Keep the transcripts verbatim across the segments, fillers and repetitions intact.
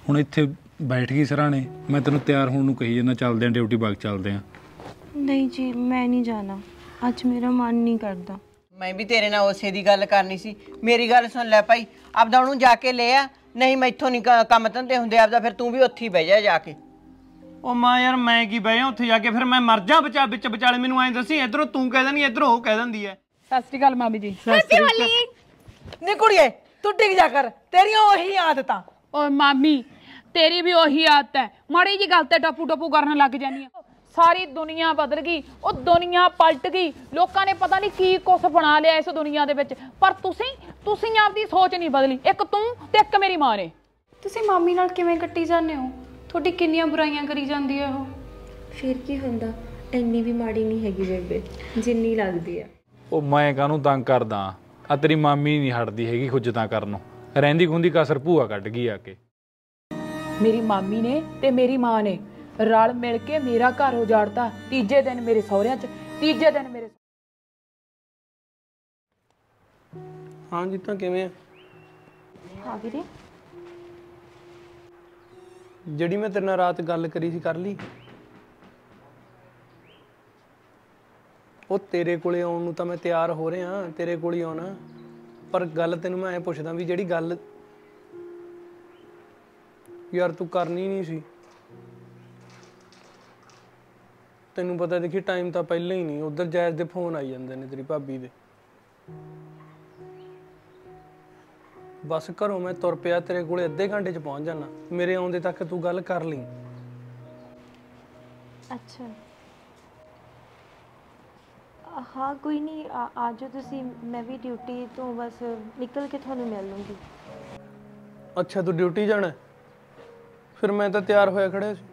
ਹੁਣ ਇੱਥੇ ਬੈਠ ਗਈ ਸਰਾਣੇ, ਮੈਂ ਤੈਨੂੰ ਤਿਆਰ ਹੋਣ ਨੂੰ ਕਹੀ ਜਾਂਦਾ, ਚੱਲਦੇ ਆਂ ਡਿਊਟੀ ਬਾਗ ਚੱਲਦੇ ਆਂ। नहीं जी मैं नहीं जाना, ਅੱਜ ਮੇਰਾ ਮਨ ਨਹੀਂ ਕਰਦਾ। ਮੈਂ ਵੀ ਤੇਰੇ ਨਾਲ ਉਸੇ ਦੀ ਗੱਲ ਕਰਨੀ ਸੀ। ਮੇਰੀ ਗੱਲ ਸੁਣ ਲੈ ਭਾਈ, ਆਪਦਾ ਉਹਨੂੰ ਜਾ ਕੇ ਲੈ ਆ, ਨਹੀਂ ਮੈਥੋਂ ਨਹੀਂ ਕੰਮ ਧੰਦੇ ਹੁੰਦੇ ਆਪਦਾ, ਫਿਰ ਤੂੰ ਵੀ ਉੱਥੇ ਹੀ ਬਹਿ ਜਾ ਜਾ ਕੇ। ਉਹ ਮਾਂ ਯਾਰ ਮੈਂ ਕੀ ਬਹਿ ਜਾ ਉੱਥੇ ਜਾ ਕੇ, ਫਿਰ ਮੈਂ ਮਰ ਜਾ ਬਚਾ ਵਿੱਚ ਵਿਚਾਲੇ। ਮੈਨੂੰ ਐਂ ਦੱਸੀ ਇਧਰੋਂ ਤੂੰ ਕਹਿ ਦਿੰਦੀ ਇਧਰੋਂ ਉਹ ਕਹਿ ਦਿੰਦੀ ਐ। ਸਤਿ ਸ਼੍ਰੀ ਅਕਾਲ ਮਾਮੀ ਜੀ। ਨੀ ਕੁੜੀਏ ਤੂੰ ਟਿਕ ਜਾ ਕਰ, ਤੇਰੀਆਂ ਉਹੀ ਆਦਤਾਂ। ਓਏ ਮਾਮੀ ਤੇਰੀ ਵੀ ਉਹੀ ਆਦਤ ਹੈ, ਮਾੜੀ ਜੀ ਗੱਲ ਤੇ ਟਪੂ ਟਪੂ ਕਰਨ ਲੱਗ ਜਾਨੀ ਆ। ਸਾਰੀ ਦੁਨੀਆ ਬਦਲ ਗਈ, ਉਹ ਦੁਨੀਆ ਪਲਟ ਗਈ, ਲੋਕਾਂ ਨੇ ਪਤਾ ਨਹੀਂ ਕੀ ਕੁਛ ਬਣਾ ਲਿਆ ਇਸ ਦੁਨੀਆ ਦੇ ਵਿੱਚ, ਪਰ ਤੁਸੀਂ ਤੁਸੀਂ ਆਪਦੀ ਸੋਚ ਨਹੀਂ ਬਦਲੀ। ਇੱਕ ਤੂੰ ਤੇ ਇੱਕ ਮੇਰੀ ਮਾਂ ਨੇ। ਤੁਸੀਂ ਮਾਮੀ ਨਾਲ ਕਿਵੇਂ ਕੱਟੀ ਜਾਂਦੇ ਹੋ? ਤੁਹਾਡੀ ਕਿੰਨੀਆਂ ਬੁਰਾਈਆਂ ਕਰੀ ਜਾਂਦੀ ਹੈ ਉਹ। ਫਿਰ ਕੀ ਹੁੰਦਾ, ਇੰਨੀ ਵੀ ਮਾੜੀ ਨਹੀਂ ਹੈਗੀ ਬੇਬੇ ਜਿੰਨੀ ਲੱਗਦੀ ਹੈ। ਉਹ ਮੈਂ ਕਾਹਨੂੰ ਤੰਗ ਕਰਦਾ ਆ, ਤੇਰੀ ਮਾਮੀ ਨਹੀਂ ਹਟਦੀ ਹੈਗੀ ਖੁੱਜਤਾਂ ਕਰਨੋਂ, ਰਹਿੰਦੀ ਖੁੰਦੀ ਕਸਰ ਭੂਆ ਕੱਢ ਗਈ ਆ ਕੇ। ਮੇਰੀ ਮਾਮੀ ਨੇ ਤੇ ਮੇਰੀ ਮਾਂ ਨੇ ਰਲ ਮਿਲ ਕੇ ਮੇਰਾ ਘਰ ਉਜਾੜਤਾ। ਤੀਜੇ ਦਿਨ ਮੇਰੇ ਸਹੁਰਿਆਂ ਚ, ਤੀਜੇ ਦਿਨ ਮੇਰੇ। ਹਾਂ ਜੀ ਤਾਂ ਕਿਵੇਂ ਆ? ਹਾਂ ਵੀਰੇ, ਜਿਹੜੀ ਮੈਂ ਤੇਰੇ ਨਾਲ ਰਾਤ ਗੱਲ ਕਰੀ ਸੀ ਕਰ ਲਈ? ਉਹ ਤੇਰੇ ਕੋਲੇ ਆਉਣ ਨੂੰ ਤਾਂ ਮੈਂ ਤਿਆਰ ਹੋ ਰਿਹਾ, ਤੇਰੇ ਕੋਲ ਹੀ ਆਉਣਾ, ਪਰ ਗੱਲ ਤੈਨੂੰ ਮੈਂ ਐ ਪੁੱਛਦਾ ਵੀ ਜਿਹੜੀ ਗੱਲ ਯਾਰ ਤੂੰ ਕਰਨੀ ਨਹੀਂ ਸੀ। ਤੈਨੂੰ ਪਤਾ ਦੇਖੀ ਟਾਈਮ ਤਾਂ ਪਹਿਲਾਂ ਹੀ ਨਹੀਂ, ਉਧਰ ਜਾਇਜ਼ ਦੇ ਫੋਨ ਆਈ ਜਾਂਦੇ ਨੇ ਤੇਰੀ ਭਾਬੀ ਦੇ। ਬਸ ਘਰੋਂ ਮੈਂ ਤੁਰ ਪਿਆ, ਤੇਰੇ ਕੋਲੇ ਅੱਧੇ ਘੰਟੇ 'ਚ ਪਹੁੰਚ ਜਾਣਾ, ਮੇਰੇ ਆਉਂਦੇ ਤੱਕ ਤੂੰ ਗੱਲ ਕਰ ਲਈ। ਅੱਛਾ ਹਾਂ ਕੋਈ ਨਹੀਂ, ਆ ਜਾਓ ਤੁਸੀਂ, ਮੈਂ ਵੀ ਡਿਊਟੀ ਤੋਂ ਬਸ ਨਿਕਲ ਕੇ ਤੁਹਾਨੂੰ ਮਿਲ ਲੂੰਗੀ। ਅੱਛਾ ਤੂੰ ਡਿਊਟੀ ਜਾਣਾ? ਫਿਰ ਮੈਂ ਤਾਂ ਤਿਆਰ ਹੋਇਆ ਖੜਿਆ ਸੀ।